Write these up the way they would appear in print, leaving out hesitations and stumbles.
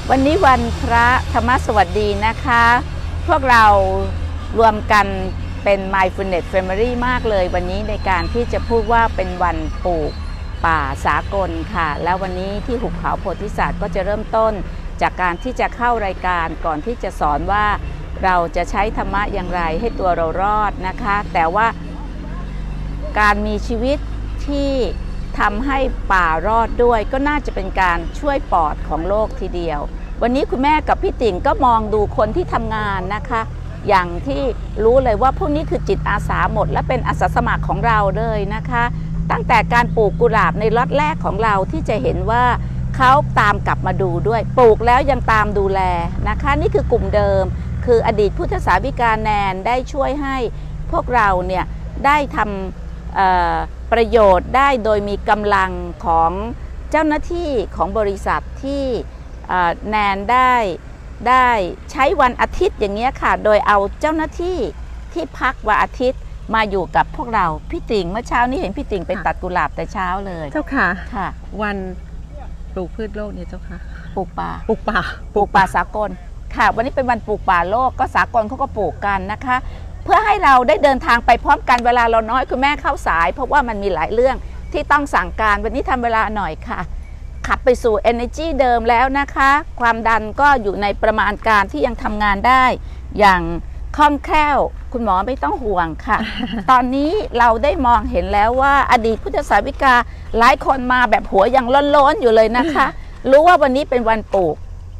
วันนี้วันพระธรรมสวัสดีนะคะพวกเรารวมกันเป็น Mindfulness Family มากเลยวันนี้ในการที่จะพูดว่าเป็นวันปลูกป่าสากลค่ะแล้ววันนี้ที่หุบเขาโพธิสัตว์ก็จะเริ่มต้นจากการที่จะเข้ารายการก่อนที่จะสอนว่าเราจะใช้ธรรมะอย่างไรให้ตัวเรารอดนะคะแต่ว่าการมีชีวิตที่ทำให้ป่ารอดด้วยก็น่าจะเป็นการช่วยปอดของโลกทีเดียววันนี้คุณแม่กับพี่ติ่งก็มองดูคนที่ทำงานนะคะอย่างที่รู้เลยว่าพวกนี้คือจิตอาสาหมดและเป็นอาสาสมัครของเราเลยนะคะตั้งแต่การปลูกกุหลาบในล็อตแรกของเราที่จะเห็นว่าเขาตามกลับมาดูด้วยปลูกแล้วยังตามดูแลนะคะนี่คือกลุ่มเดิมคืออดีตพุทธสาวิกาแนนได้ช่วยให้พวกเราเนี่ยได้ทำประโยชน์ได้โดยมีกำลังของเจ้าหน้าที่ของบริษัทที่แนนได้ใช้วันอาทิตย์อย่างเงี้ยค่ะโดยเอาเจ้าหน้าที่ที่พักวันอาทิตย์มาอยู่กับพวกเราพี่ติ่งเมื่อเช้านี้เห็นพี่ติ่งไปตัดกุหลาบแต่เช้าเลยเจ้าค่ะค่ะวันปลูกพืชโลกเนี่ยเจ้าค่ะปลูกป่าสากลค่ะวันนี้เป็นวันปลูกป่าโลกก็สากลเขาก็ปลูกกันนะคะเพื่อให้เราได้เดินทางไปพร้อมกันเวลาเราน้อยคุณแม่เข้าสายเพราะว่ามันมีหลายเรื่องที่ต้องสั่งการวันนี้ทำเวลาหน่อยค่ะขับไปสู่ energy เดิมแล้วนะคะความดันก็อยู่ในประมาณการที่ยังทำงานได้อย่างคล่องแคล่วคุณหมอไม่ต้องห่วงค่ะ ตอนนี้เราได้มองเห็นแล้วว่าอดีตพุทธสาวิกาหลายคนมาแบบหัวยังล้นๆอยู่เลยนะคะ รู้ว่าวันนี้เป็นวันปลูก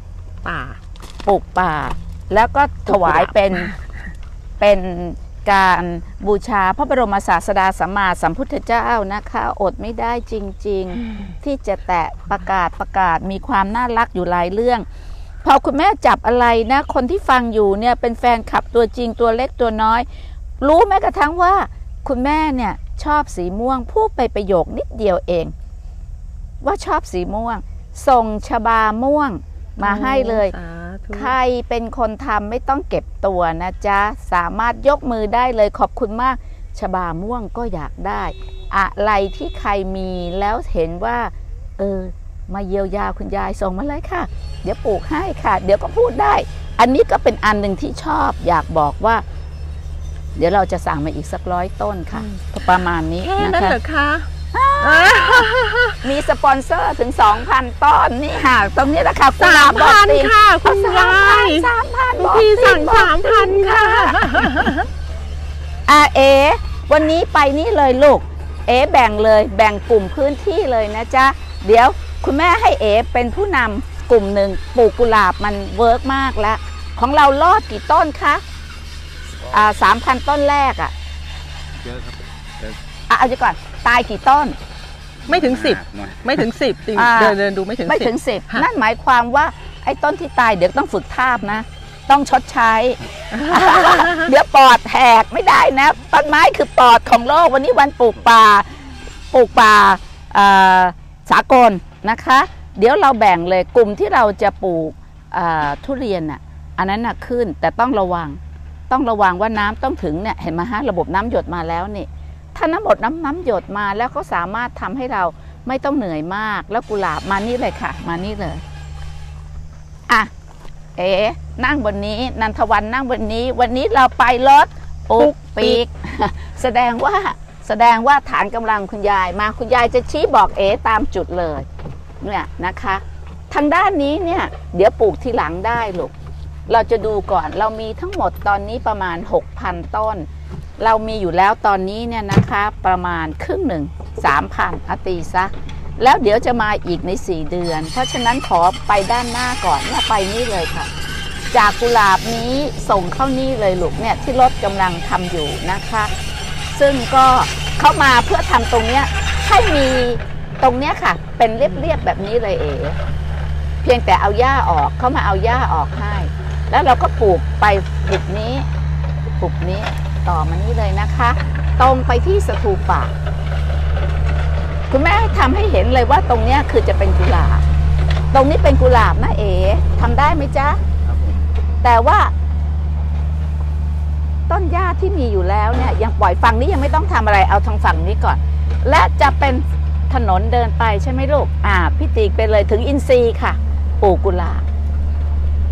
ป่าแล้วก็ถวายเป็นการบูชาพระบรมศาสดาสัมมาสัมพุทธเจ้านะคะอดไม่ได้จริงๆที่จะแตะประกาศมีความน่ารักอยู่หลายเรื่องพอคุณแม่จับอะไรนะคนที่ฟังอยู่เนี่ยเป็นแฟนคลับตัวจริงตัวเล็กตัวน้อยรู้แม้กระทั่งว่าคุณแม่เนี่ยชอบสีม่วงพูดไปประโยคนิดเดียวเองว่าชอบสีม่วงส่งชบาม่วงมาให้เลยใครเป็นคนทำไม่ต้องเก็บตัวนะจ๊ะสามารถยกมือได้เลยขอบคุณมากชบาม่วงก็อยากได้อะไรที่ใครมีแล้วเห็นว่ามาเยียวยาคุณยายส่งมาเลยค่ะเดี๋ยวปลูกให้ค่ะเดี๋ยวก็พูดได้อันนี้ก็เป็นอันหนึ่งที่ชอบอยากบอกว่าเดี๋ยวเราจะสั่งมาอีกสัก100 ต้นค่ะประมาณนี้นะคะเหรอคะมีสปอนเซอร์ถึง 2,000 ต้นนี่ค่ะตรงนี้ราคา 3,000 ค่ะคุณยาย 3,000 พี่สั่ง 3,000 ค่ะวันนี้ไปนี่เลยลูกแบ่งเลยแบ่งกลุ่มพื้นที่เลยนะจ๊ะเดี๋ยวคุณแม่ให้เป็นผู้นำกลุ่มหนึ่งปลูกกุหลาบมันเวิร์กมากแล้วของเรารอดกี่ต้นคะ3,000 ต้นแรกเยอะครับเอาก่อนตายกี่ต้นไม่ถึง 10ไม่ถึง 10จริงเดินดูไม่ถึง 10นั่นหมายความว่าไอ้ต้นที่ตายเดี๋ยวต้องฝึกทาบนะต้องชดใช้ เดี๋ยวปอดแหกไม่ได้นะต้นไม้คือปอดของโลกวันนี้วันปลูกป่าสากลนะคะเดี๋ยวเราแบ่งเลยกลุ่มที่เราจะปลูกทุเรียนอันนั้นขึ้นแต่ต้องระวังว่าน้ำต้องถึงเนี่ยเห็นไหมฮะระบบน้ำหยดมาแล้วนี่ถ้าน้ำหยดมาแล้วก็สามารถทำให้เราไม่ต้องเหนื่อยมากแล้วกุหลาบมานี่เลยค่ะมานี่เลยนั่งบนนี้นันทวันนั่งบนนี้วันนี้เราไปรถปุ๊กปีกแสดงว่าฐานกำลังคุณยายมาคุณยายจะชี้บอกตามจุดเลยเนี่ยนะคะทางด้านนี้เนี่ยเดี๋ยวปลูกทีหลังได้ลูกเราจะดูก่อนเรามีทั้งหมดตอนนี้ประมาณ 6,000 ต้นเรามีอยู่แล้วตอนนี้เนี่ยนะคะประมาณครึ่งหนึ่ง 3,000 ตีซะแล้วเดี๋ยวจะมาอีกใน4 เดือนเพราะฉะนั้นขอไปด้านหน้าก่อนเนี่ยไปนี่เลยค่ะจากกุหลาบนี้ส่งเข้านี่เลยลูกเนี่ยที่รถกำลังทำอยู่นะคะซึ่งก็เข้ามาเพื่อทำตรงเนี้ยให้มีตรงเนี้ยค่ะเป็นเรียบๆแบบนี้เลยเพียงแต่เอาหญ้าออกเขามาเอาหญ้าออกให้แล้วเราก็ปลูกไปปลูกนี้ต่อมานี้เลยนะคะตรงไปที่สถูปะคุณแม่ทำให้เห็นเลยว่าตรงเนี้ยคือจะเป็นกุหลาบตรงนี้เป็นกุหลาบนะทำได้ไหมจ๊ะแต่ว่าต้นหญ้าที่มีอยู่แล้วเนี่ยยังปล่อยฝั่งนี้ยังไม่ต้องทำอะไรเอาทางฝั่งนี้ก่อนและจะเป็นถนนเดินไปใช่ไหมลูกพี่ตีไปเลยถึงอินทรีย์ค่ะปลูกกุหลาบ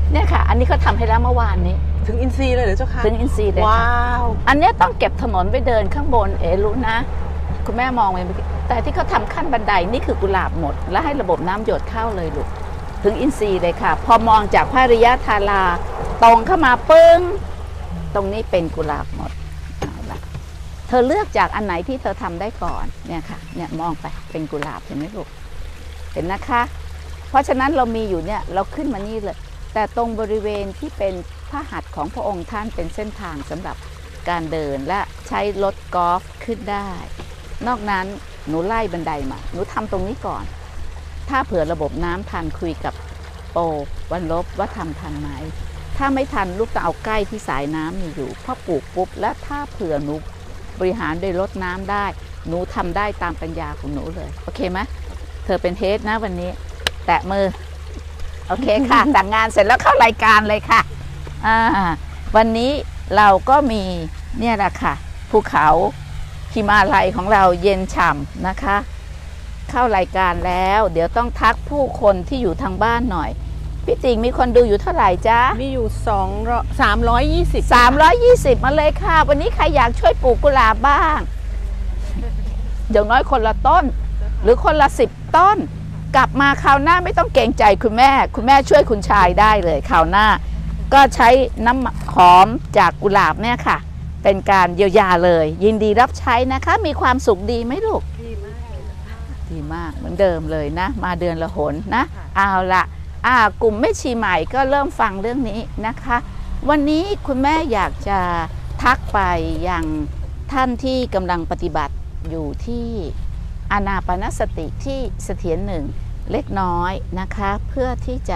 เนี่ยค่ะ อันนี้เขาทำให้แล้วเมื่อวานนี้ถึงอินทรีย์เลยเหรอเจ้าค่ะถึงอินทรีย์เลยว้าค่ะวอันนี้ต้องเก็บถนนไปเดินข้างบนรู้นะคุณแม่มองไปแต่ที่เขาทำขั้นบันไดนี่คือกุหลาบหมดแล้วให้ระบบน้ำหยดเข้าเลยลูกถึงอินทรีย์เลยค่ะพอมองจากพระริยธาราตรงเข้ามาปึ้งตรงนี้เป็นกุหลาบหมดเอาละเธอเลือกจากอันไหนที่เธอทำได้ก่อนเนี่ยค่ะเนี่ยมองไปเป็นกุหลาบเห็นไหมลูกเห็นนะคะเพราะฉะนั้นเรามีอยู่เนี่ยเราขึ้นมานี่เลยแต่ตรงบริเวณที่เป็นพระหัตถ์ของพระองค์ท่านเป็นเส้นทางสำหรับการเดินและใช้รถกอล์ฟขึ้นได้นอกนั้นหนูไล่บันไดมาหนูทำตรงนี้ก่อนถ้าเผื่อระบบน้ำทันคุยกับโปวันลบว่าทำทันไหมถ้าไม่ทันลูกต้องเอาใกล้ที่สายน้ำมีอยู่พอปลูกปุ๊บและถ้าเผื่อหนูบริหารโดยลดน้ำได้หนูทำได้ตามปัญญาของหนูเลยโอเคไหมเธอเป็นเฮดนะวันนี้แตะมือโอเคค่ะ แต่งงานเสร็จแล้วเข้ารายการเลยค่ะวันนี้เราก็มีเนี่ยแหละค่ะภูเขาหิมาลัยของเราเย็นฉ่ำนะคะเข้ารายการแล้วเดี๋ยวต้องทักผู้คนที่อยู่ทางบ้านหน่อยพี่ติ่งมีคนดูอยู่เท่าไหร่จ๊ะมีอยู่320 มาเลยค่ะวันนี้ใครอยากช่วยปลูกกุหลาบบ้างอย่างน้อยคนละต้นหรือคนละ10 ต้นกลับมาคราวหน้าไม่ต้องเกรงใจคุณแม่ช่วยคุณชายได้เลยคราวหน้าก็ใช้น้ำหอมจากกุหลาบเนี่ยค่ะเป็นการเยียวยาเลยยินดีรับใช้นะคะมีความสุขดีไหมลูกดีมากเหมือนเดิมเลยนะมาเดือนละหนนะเอาละกลุ่มแม่ชีใหม่ก็เริ่มฟังเรื่องนี้นะคะวันนี้คุณแม่อยากจะทักไปยังท่านที่กำลังปฏิบัติอยู่ที่อานาปานสติที่เสถียรหนึ่งเล็กน้อยนะคะเพื่อที่จะ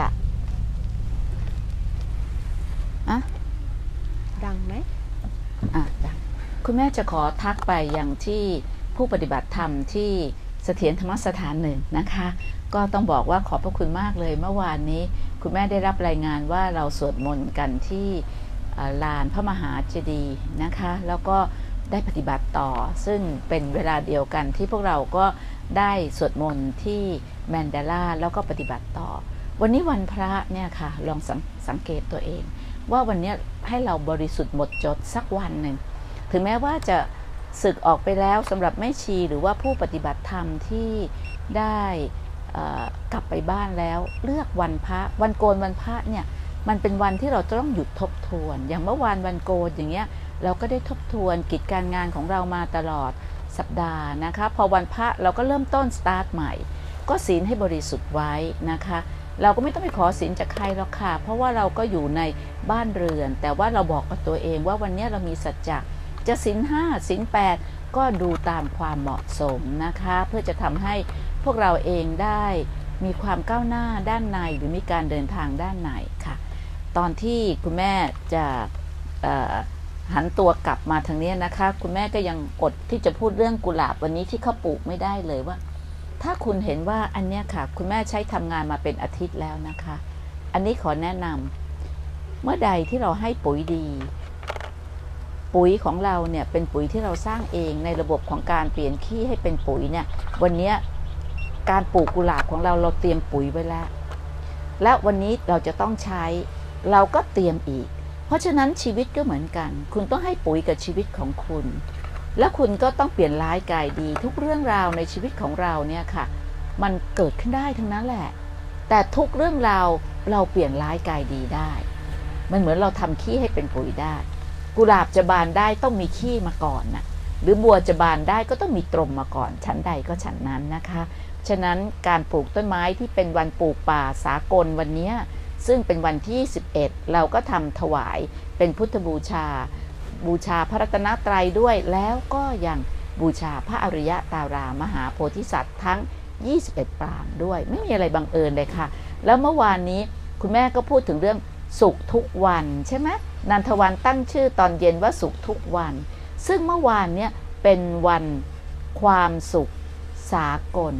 ดังไหมดังคุณแม่จะขอทักไปยังที่ผู้ปฏิบัติธรรมที่เสถียรธรรมสถานหนึ่งนะคะก็ต้องบอกว่าขอบพระคุณมากเลยเมื่อวานนี้คุณแม่ได้รับรายงานว่าเราสวดมนต์กันที่ลานพระมหาเจดีย์นะคะแล้วก็ได้ปฏิบัติต่อซึ่งเป็นเวลาเดียวกันที่พวกเราก็ได้สวดมนต์ที่แมนเดลาแล้วก็ปฏิบัติต่อวันนี้วันพระเนี่ยค่ะลองสังเกตตัวเองว่าวันนี้ให้เราบริสุทธิ์หมดจดสักวันหนึ่งถึงแม้ว่าจะสึกออกไปแล้วสำหรับแม่ชีหรือว่าผู้ปฏิบัติธรรมที่ได้กลับไปบ้านแล้วเลือกวันพระวันโกนวันพระเนี่ยมันเป็นวันที่เราจะต้องหยุดทบทวนอย่างเมื่อวานวันโกนอย่างเงี้ยเราก็ได้ทบทวนกิจการงานของเรามาตลอดสัปดาห์นะคะพอวันพระเราก็เริ่มต้นสตาร์ทใหม่ก็ศีลให้บริสุทธิ์ไว้นะคะเราก็ไม่ต้องไปขอศีลจากใครหรอกค่ะเพราะว่าเราก็อยู่ในบ้านเรือนแต่ว่าเราบอกกับตัวเองว่าวันนี้เรามีสัจจะศีล5ศีล8ก็ดูตามความเหมาะสมนะคะเพื่อจะทำให้พวกเราเองได้มีความก้าวหน้าด้านในหรือมีการเดินทางด้านในค่ะตอนที่คุณแม่จะหันตัวกลับมาทางนี้นะคะคุณแม่ก็ยังอดที่จะพูดเรื่องกุหลาบวันนี้ที่เขาปลูกไม่ได้เลยว่าถ้าคุณเห็นว่าอันเนี้ยค่ะคุณแม่ใช้ทำงานมาเป็นอาทิตย์แล้วนะคะอันนี้ขอแนะนำเมื่อใดที่เราให้ปุ๋ยดีปุ๋ยของเราเนี่ยเป็นปุ๋ยที่เราสร้างเองในระบบของการเปลี่ยนขี้ให้เป็นปุ๋ยเนี่ยวันนี้การปลูกกุหลาบของเราเตรียมปุ๋ยไว้แล้วและวันนี้เราจะต้องใช้เราก็เตรียมอีกเพราะฉะนั้นชีวิตก็เหมือนกันคุณต้องให้ปุ๋ยกับชีวิตของคุณและคุณก็ต้องเปลี่ยนร้ายกลายดีทุกเรื่องราวในชีวิตของเราเนี่ยค่ะมันเกิดขึ้นได้ทั้งนั้นแหละแต่ทุกเรื่องราวเราเปลี่ยนร้ายกลายดีได้มันเหมือนเราทำขี้ให้เป็นปุ๋ยได้กุหลาบจะบานได้ต้องมีขี้มาก่อนนะหรือบัวจะบานได้ก็ต้องมีตรมมาก่อนชั้นใดก็ชั้นนั้นนะคะฉะนั้นการปลูกต้นไม้ที่เป็นวันปลูกป่าสากลวันนี้ซึ่งเป็นวันที่11เราก็ทำถวายเป็นพุทธบูชาพระรัตนตรัยด้วยแล้วก็ยังบูชาพระอริยตารามหาโพธิสัตว์ทั้ง21ปรางด้วยไม่มีอะไรบังเอิญเลยค่ะแล้วเมื่อวานนี้คุณแม่ก็พูดถึงเรื่องสุขทุกวันใช่ไหมนันทวันตั้งชื่อตอนเย็นว่าสุขทุกวันซึ่งเมื่อวานเนี่ยเป็นวันความสุขสากล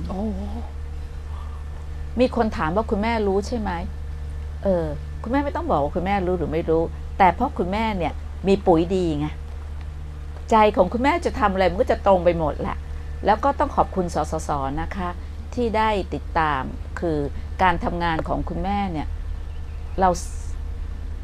มีคนถามว่าคุณแม่รู้ใช่ไหมคุณแม่ไม่ต้องบอกว่าคุณแม่รู้หรือไม่รู้แต่เพราะคุณแม่เนี่ยมีปุ๋ยดีไงใจของคุณแม่จะทำอะไรมันก็จะตรงไปหมดแหละแล้วก็ต้องขอบคุณสสส.นะคะที่ได้ติดตามคือการทำงานของคุณแม่เนี่ยเรา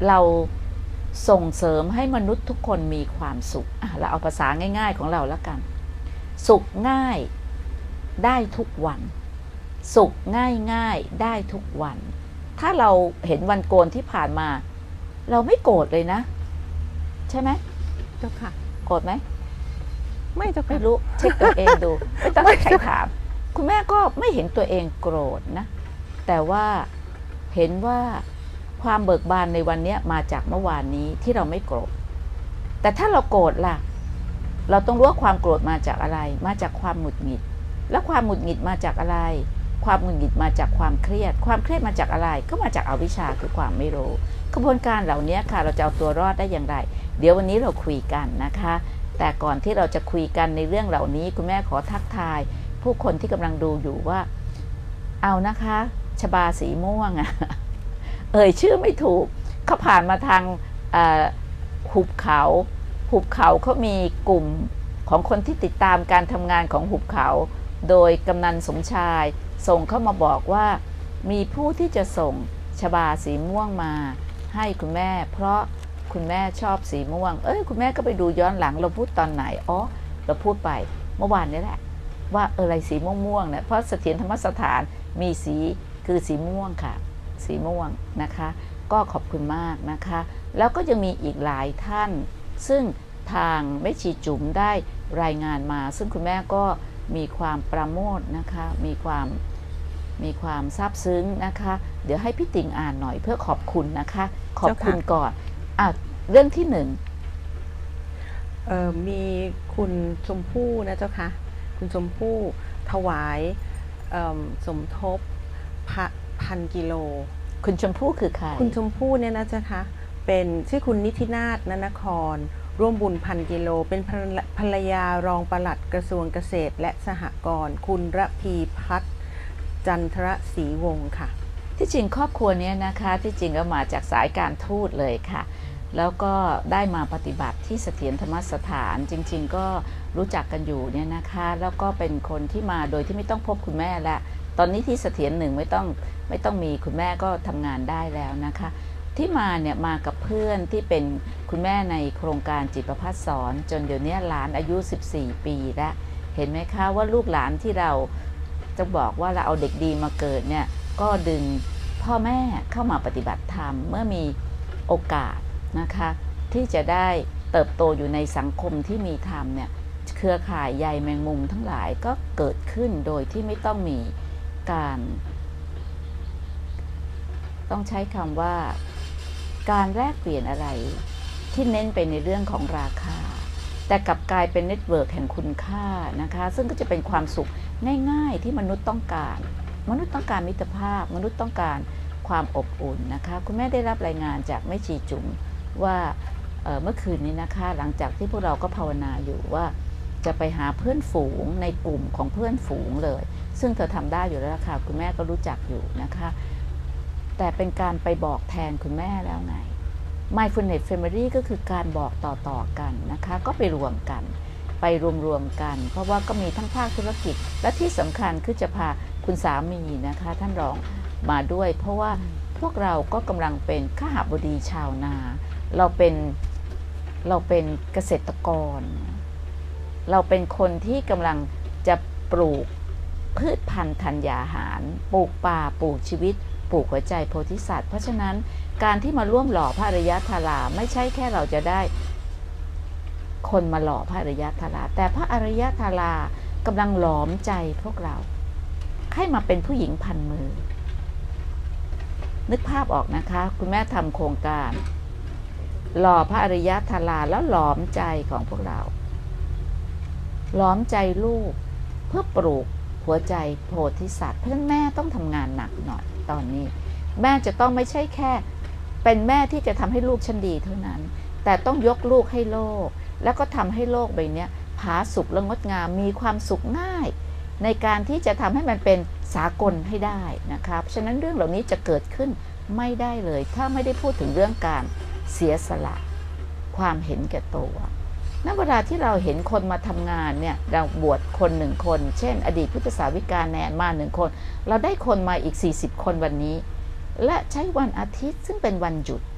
เราส่งเสริมให้มนุษย์ทุกคนมีความสุขเราเอาภาษาง่ายๆของเราแล้วกันสุขง่ายได้ทุกวันสุขง่ายๆได้ทุกวันถ้าเราเห็นวันโกนที่ผ่านมาเราไม่โกรธเลยนะใช่ไหมเจ้าค่ะโกรธไหมไม่เจ้าค่ะไม่รู้เช็คตัวเองดูไม่ต้องให้ใครถามคุณแม่ก็ไม่เห็นตัวเองโกรธนะแต่ว่าเห็นว่าความเบิกบานในวันนี้มาจากเมื่อวานนี้ที่เราไม่โกรธแต่ถ้าเราโกรธล่ะเราต้องรู้ว่าความโกรธมาจากอะไรมาจากความหงุดหงิดแล้วความหงุดหงิดมาจากอะไรความหงุดหงิดมาจากความเครียดความเครียดมาจากอะไรก็มาจากอวิชชาคือความไม่รู้กระบวนการเหล่านี้ค่ะเราจะเอาตัวรอดได้อย่างไรเดี๋ยววันนี้เราคุยกันนะคะแต่ก่อนที่เราจะคุยกันในเรื่องเหล่านี้คุณแม่ขอทักทายผู้คนที่กำลังดูอยู่ว่าเอานะคะชบาสีม่วงชื่อไม่ถูกเขาผ่านมาทางหุบเขาเขามีกลุ่มของคนที่ติดตามการทำงานของหุบเขาโดยกำนันสมชายส่งเข้ามาบอกว่ามีผู้ที่จะส่งชบาสีม่วงมาให้คุณแม่เพราะคุณแม่ชอบสีม่วงคุณแม่ก็ไปดูย้อนหลังเราพูดตอนไหนเราพูดไปเมื่อวานนี้แหละว่าอะไรสีม่วงเนี่ยเพราะเสถียรธรรมสถานมีสีคือสีม่วงค่ะสีม่วงนะคะก็ขอบคุณมากนะคะแล้วก็ยังมีอีกหลายท่านซึ่งทางแม่ชีจุ๋มได้รายงานมาซึ่งคุณแม่ก็มีความประโมทนะคะมีความซาบซึ้งนะคะเดี๋ยวให้พี่ติ่งอ่านหน่อยเพื่อขอบคุณนะคะขอบคุณก่อนเรื่องที่หนึ่งมีคุณชมพู่นะเจ้าค่ะคุณชมพู่ถวายสมทบ1,000 กิโลคุณชมพู่คือใครคุณชมพู่เนี่ยนะเจ้าค่ะเป็นชื่อคุณนิธินาถนนครร่วมบุญ1,000 กิโลเป็นภรรยารองปลัดกระทรวงเกษตรและสหกรณ์คุณระพีพัฒน์จันทรศรีวงศ์ค่ะที่จริงครอบครัวนี้นะคะที่จริงก็มาจากสายการทูตเลยค่ะแล้วก็ได้มาปฏิบัติที่เสถียรธรรมสถานจริงๆก็รู้จักกันอยู่เนี่ยนะคะแล้วก็เป็นคนที่มาโดยที่ไม่ต้องพบคุณแม่แล้วตอนนี้ที่เสถียรหนึ่งไม่ต้องมีคุณแม่ก็ทำงานได้แล้วนะคะที่มาเนี่ยมากับเพื่อนที่เป็นคุณแม่ในโครงการจิตประภัสสอนจนเดี๋ยวนี้หลานอายุ14 ปีแล้วเห็นไหมคะว่าลูกหลานที่เราจะบอกว่าเราเอาเด็กดีมาเกิดเนี่ยก็ดึงพ่อแม่เข้ามาปฏิบัติธรรมเมื่อมีโอกาสนะคะที่จะได้เติบโตอยู่ในสังคมที่มีธรรมเนี่ยเครือข่ายใยแมงมุมทั้งหลายก็เกิดขึ้นโดยที่ไม่ต้องมีการต้องใช้คำว่าการแลกเปลี่ยนอะไรที่เน้นไปในเรื่องของราคาแต่กลับกลายเป็นเน็ตเวิร์กแห่งคุณค่านะคะซึ่งก็จะเป็นความสุขง่ายๆที่มนุษย์ต้องการมิตรภาพมนุษย์ต้องการความอบอุ่นนะคะคุณแม่ได้รับรายงานจากแม่ชีจุ๋มว่าเมื่อคืนนี้นะคะหลังจากที่พวกเราก็ภาวนาอยู่ว่าจะไปหาเพื่อนฝูงในกลุ่มของเพื่อนฝูงเลยซึ่งเธอทำได้อยู่แล้วค่ะคุณแม่ก็รู้จักอยู่นะคะแต่เป็นการไปบอกแทนคุณแม่แล้วไง Mindfulness Family ก็คือการบอกต่อกันนะคะก็ไปรวมกันกันเพราะว่าก็มีทั้งภาคธุรกิจและที่สำคัญคือจะพาคุณสามีนะคะท่านรองมาด้วยเพราะว่าพวกเราก็กำลังเป็นขหบดีชาวนาเราเป็นเกษตรกรเราเป็นคนที่กำลังจะปลูกพืชพันธุ์ธัญญาหารปลูกป่าปลูกชีวิตปลูกหัวใจโพธิสัตว์เพราะฉะนั้นการที่มาร่วมหล่อพระอริยธาราไม่ใช่แค่เราจะได้คนมาหล่อพระอริยธาราแต่พระอริยธารากำลังหลอมใจพวกเราให้มาเป็นผู้หญิงพันมือนึกภาพออกนะคะคุณแม่ทำโครงการหล่อพระอริยธาราแล้วหลอมใจของพวกเราหลอมใจลูกเพื่อปลูกหัวใจโพธิสัตว์เพราะฉะนั้นแม่ต้องทำงานหนักหน่อยตอนนี้แม่จะต้องไม่ใช่แค่เป็นแม่ที่จะทำให้ลูกฉันดีเท่านั้นแต่ต้องยกลูกให้โลกแล้วก็ทำให้โลกใบนี้ผาสุกและงดงามมีความสุขง่ายในการที่จะทำให้มันเป็นสากลให้ได้นะคะเพราะฉะนั้นเรื่องเหล่านี้จะเกิดขึ้นไม่ได้เลยถ้าไม่ได้พูดถึงเรื่องการเสียสละความเห็นแก่ตัวณเวลาที่เราเห็นคนมาทำงานเนี่ยเราบวชคน1 คนเช่นอดีตพุทธสาวิกาแนนมา1 คนเราได้คนมาอีก40 คนวันนี้และใช้วันอาทิตย์ซึ่งเป็นวันหยุด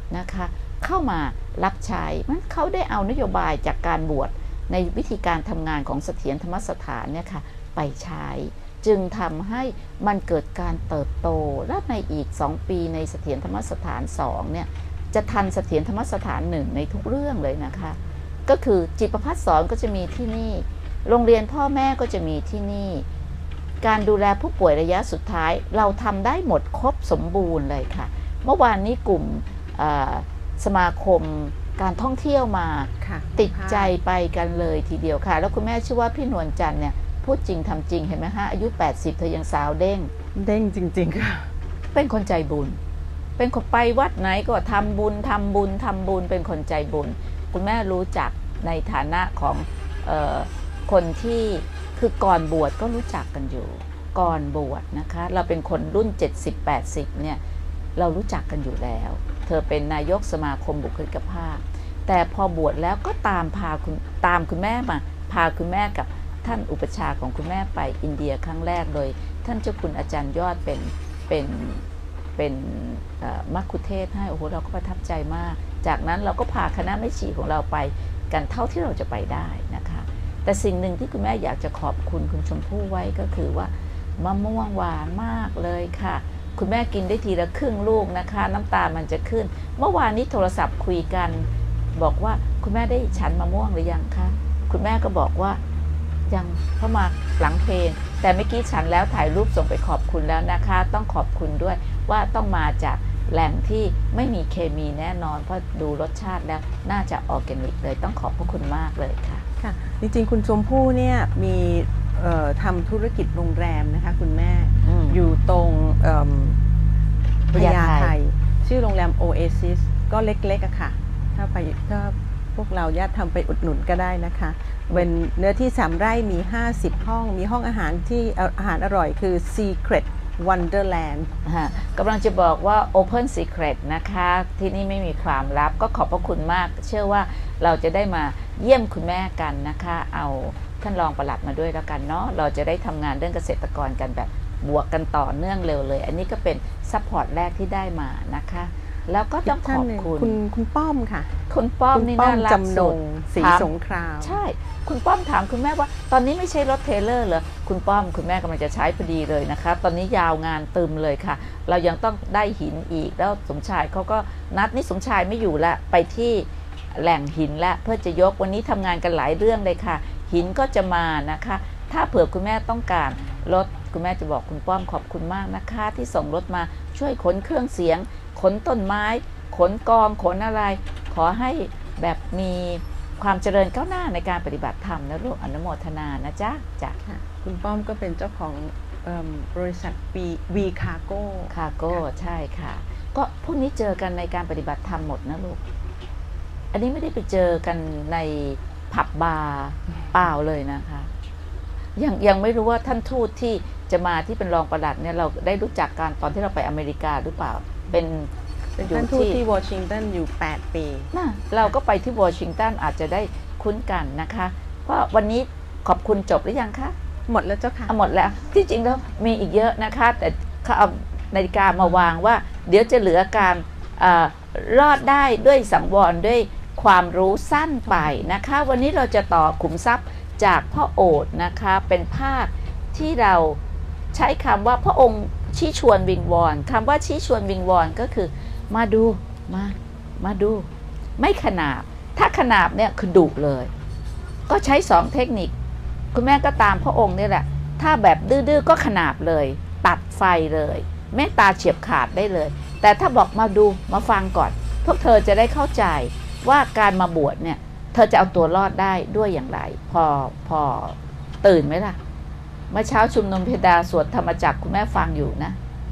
นะคะเข้ามารับใช้มันเขาได้เอานโยบายจากการบวชในวิธีการทำงานของเสถียรธรรมสถานเนี่ยค่ะไปใช้จึงทำให้มันเกิดการเติบโตและในอีก2 ปีในเสถียรธรรมสถาน2เนี่ยจะทันเสถียรธรรมสถาน1ในทุกเรื่องเลยนะคะก็คือจิตประภัสสอนก็จะมีที่นี่โรงเรียนพ่อแม่ก็จะมีที่นี่การดูแลผู้ป่วยระยะสุดท้ายเราทำได้หมดครบสมบูรณ์เลยค่ะเมื่อวานนี้กลุ่มสมาคมการท่องเที่ยวมาติดใจไปกันเลยทีเดียวค่ะแล้วคุณแม่ชื่อว่าพี่นวลจันทร์เนี่ยพูดจริงทำจริงเห็นไหมฮะอายุ80เธอยังสาวเด้งจริงๆค่ะเป็นคนใจบุญเป็นคนไปวัดไหนก็ทำบุญเป็นคนใจบุญคุณแม่รู้จักในฐานะของคนที่คือก่อนบวชก็รู้จักกันอยู่ก่อนบวชนะคะเราเป็นคนรุ่น70-80เนี่ยเรารู้จักกันอยู่แล้วเธอเป็นนายกสมาคมบุคลิกภาพแต่พอบวชแล้วก็ตามคุณแม่มาพาคุณแม่กับท่านอุปชาของคุณแม่ไปอินเดียครั้งแรกโดยท่านเจ้าคุณอาจารย์ยอดเป็นมัคคุเทศก์ให้โอ้โหเราก็ประทับใจมากจากนั้นเราก็พาคณะแม่ชีของเราไปกันเท่าที่เราจะไปได้นะคะแต่สิ่งหนึ่งที่คุณแม่อยากจะขอบคุณคุณชมพู่ไว้ก็คือว่ามะม่วงหวานมากเลยค่ะคุณแม่กินได้ทีละครึ่งลูกนะคะน้ำตามันจะขึ้นเมื่อวานนี้โทรศัพท์คุยกันบอกว่าคุณแม่ได้ฉันมะม่วงหรือยังคะคุณแม่ก็บอกว่ายังเข้ามาหลังเพลงแต่เมื่อกี้ฉันแล้วถ่ายรูปส่งไปขอบคุณแล้วนะคะต้องขอบคุณด้วยว่าต้องมาจากแหล่งที่ไม่มีเคมีแน่นอนเพราะดูรสชาติแล้วน่าจะออร์แกนิกเลยต้องขอบพระคุณมากเลยค่ะค่ะจริงๆคุณชมพู่เนี่ยมีทำธุรกิจโรงแรมนะคะคุณแม่อยู่ตรงพญาไทชื่อโรงแรม Oasis ก็เล็กๆอะค่ะถ้าพวกเราญาติทำไปอุดหนุนก็ได้นะคะเป็นเนื้อที่3 ไร่มี50 ห้องมีห้องอาหารที่อาหารอร่อยคือ Secret Wonderland กำลังจะบอกว่า Open Secret นะคะที่นี่ไม่มีความลับก็ขอบพระคุณมากเชื่อว่าเราจะได้มาเยี่ยมคุณแม่กันนะคะเอาท่านรองปลัดมาด้วยแล้วกันเนาะเราจะได้ทำงานเรื่องเกษตรกรกันแบบบวกกันต่อเนื่องเร็วเลยอันนี้ก็เป็นซัพพอร์ตแรกที่ได้มานะคะแล้วก็ต้องขอบคุณป้อมค่ะคุณป้อมนี่น่ารักสุดสีสงครามใช่คุณป้อมถามคุณแม่ว่าตอนนี้ไม่ใช่รถเทรลเลอร์เหรอคุณป้อมคุณแม่กำลังจะใช้พอดีเลยนะคะตอนนี้ยาวงานตึมเลยค่ะเรายังต้องได้หินอีกแล้วสมชายเขาก็นัดนี่สมชายไม่อยู่ละไปที่แหล่งหินละเพื่อจะยกวันนี้ทำงานกันหลายเรื่องเลยค่ะหินก็จะมานะคะถ้าเผื่อคุณแม่ต้องการรถคุณแม่จะบอกคุณป้อมขอบคุณมากนะคะที่ส่งรถมาช่วยขนเครื่องเสียงขนต้นไม้ขนกองขนอะไรขอให้แบบมีความเจริญก้าวหน้าในการปฏิบัติธรรมนะลูกอนุโมทนานะจ๊ะจ้ะคุณป้อมก็เป็นเจ้าของบริษัทV Cargo ใช่ค่ะก็พวกนี้เจอกันในการปฏิบัติธรรมหมดนะลูกอันนี้ไม่ได้ไปเจอกันในผับบาร์เปล่าเลยนะคะยังไม่รู้ว่าท่านทูตที่จะมาที่เป็นรองปลัดเนี่ยเราได้รู้จักกันตอนที่เราไปอเมริกาหรือเปล่าเป็นท่านทูตที่วอชิงตันอยู่8 ปีนะเราก็ไปที่วอชิงตันอาจจะได้คุ้นกันนะคะเพราะวันนี้ขอบคุณจบหรือยังคะหมดแล้วเจ้าค่ะหมดแล้วที่จริงแล้วมีอีกเยอะนะคะแต่เขาเอานาฬิกามาวางว่าเดี๋ยวจะเหลือการรอดได้ด้วยสังวรด้วยความรู้สั้นไปนะคะวันนี้เราจะต่อขุมทรัพย์จากพ่อโอษฐ์นะคะเป็นภาคที่เราใช้คำว่าพระองค์ชี้ชวนวิงวอนคำว่าชี้ชวนวิงวอนก็คือมาดูมาดูไม่ขนาบถ้าขนาบเนี่ยคือดุเลยก็ใช้2 เทคนิคคุณแม่ก็ตามพระองค์นี่แหละถ้าแบบดื้อๆก็ขนาบเลยตัดไฟเลยเมตตาเฉียบขาดได้เลยแต่ถ้าบอกมาดูมาฟังก่อนพวกเธอจะได้เข้าใจว่าการมาบวชเนี่ยเธอจะเอาตัวรอดได้ด้วยอย่างไรพอตื่นไหมล่ะเมื่อเช้าชุมนุมเพดาสวดธรรมจักรคุณแม่ฟังอยู่นะ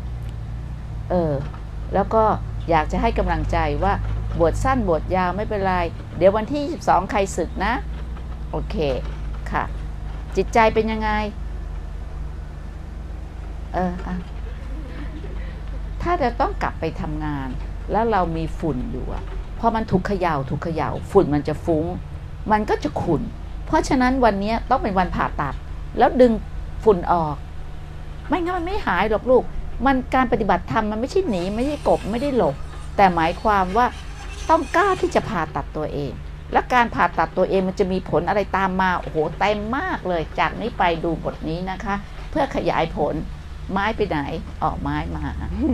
แล้วก็อยากจะให้กำลังใจว่าบวชสั้นบวชยาวไม่เป็นไรเดี๋ยววันที่22ใครศึกนะโอเคค่ะจิตใจเป็นยังไงถ้าจะต้องกลับไปทำงานแล้วเรามีฝุ่นอยู่พอมันถูกเขย่าฝุ่นมันจะฟุ้งมันก็จะขุ่นเพราะฉะนั้นวันนี้ต้องเป็นวันผ่าตัดแล้วดึงฝุ่นออกไม่งั้นมันไม่หายหรอกลูกมันการปฏิบัติธรรมมันไม่ใช่หนีไม่ใช่กบไม่ได้หลบแต่หมายความว่าต้องกล้าที่จะผ่าตัดตัวเอง และการผ่าตัดตัวเองมันจะมีผลอะไรตามมาโอ้โหเต็มมากเลยจากนี้ไปดูบทนี้นะคะ เพื่อขยายผลไม้ไปไหนออกไม้มา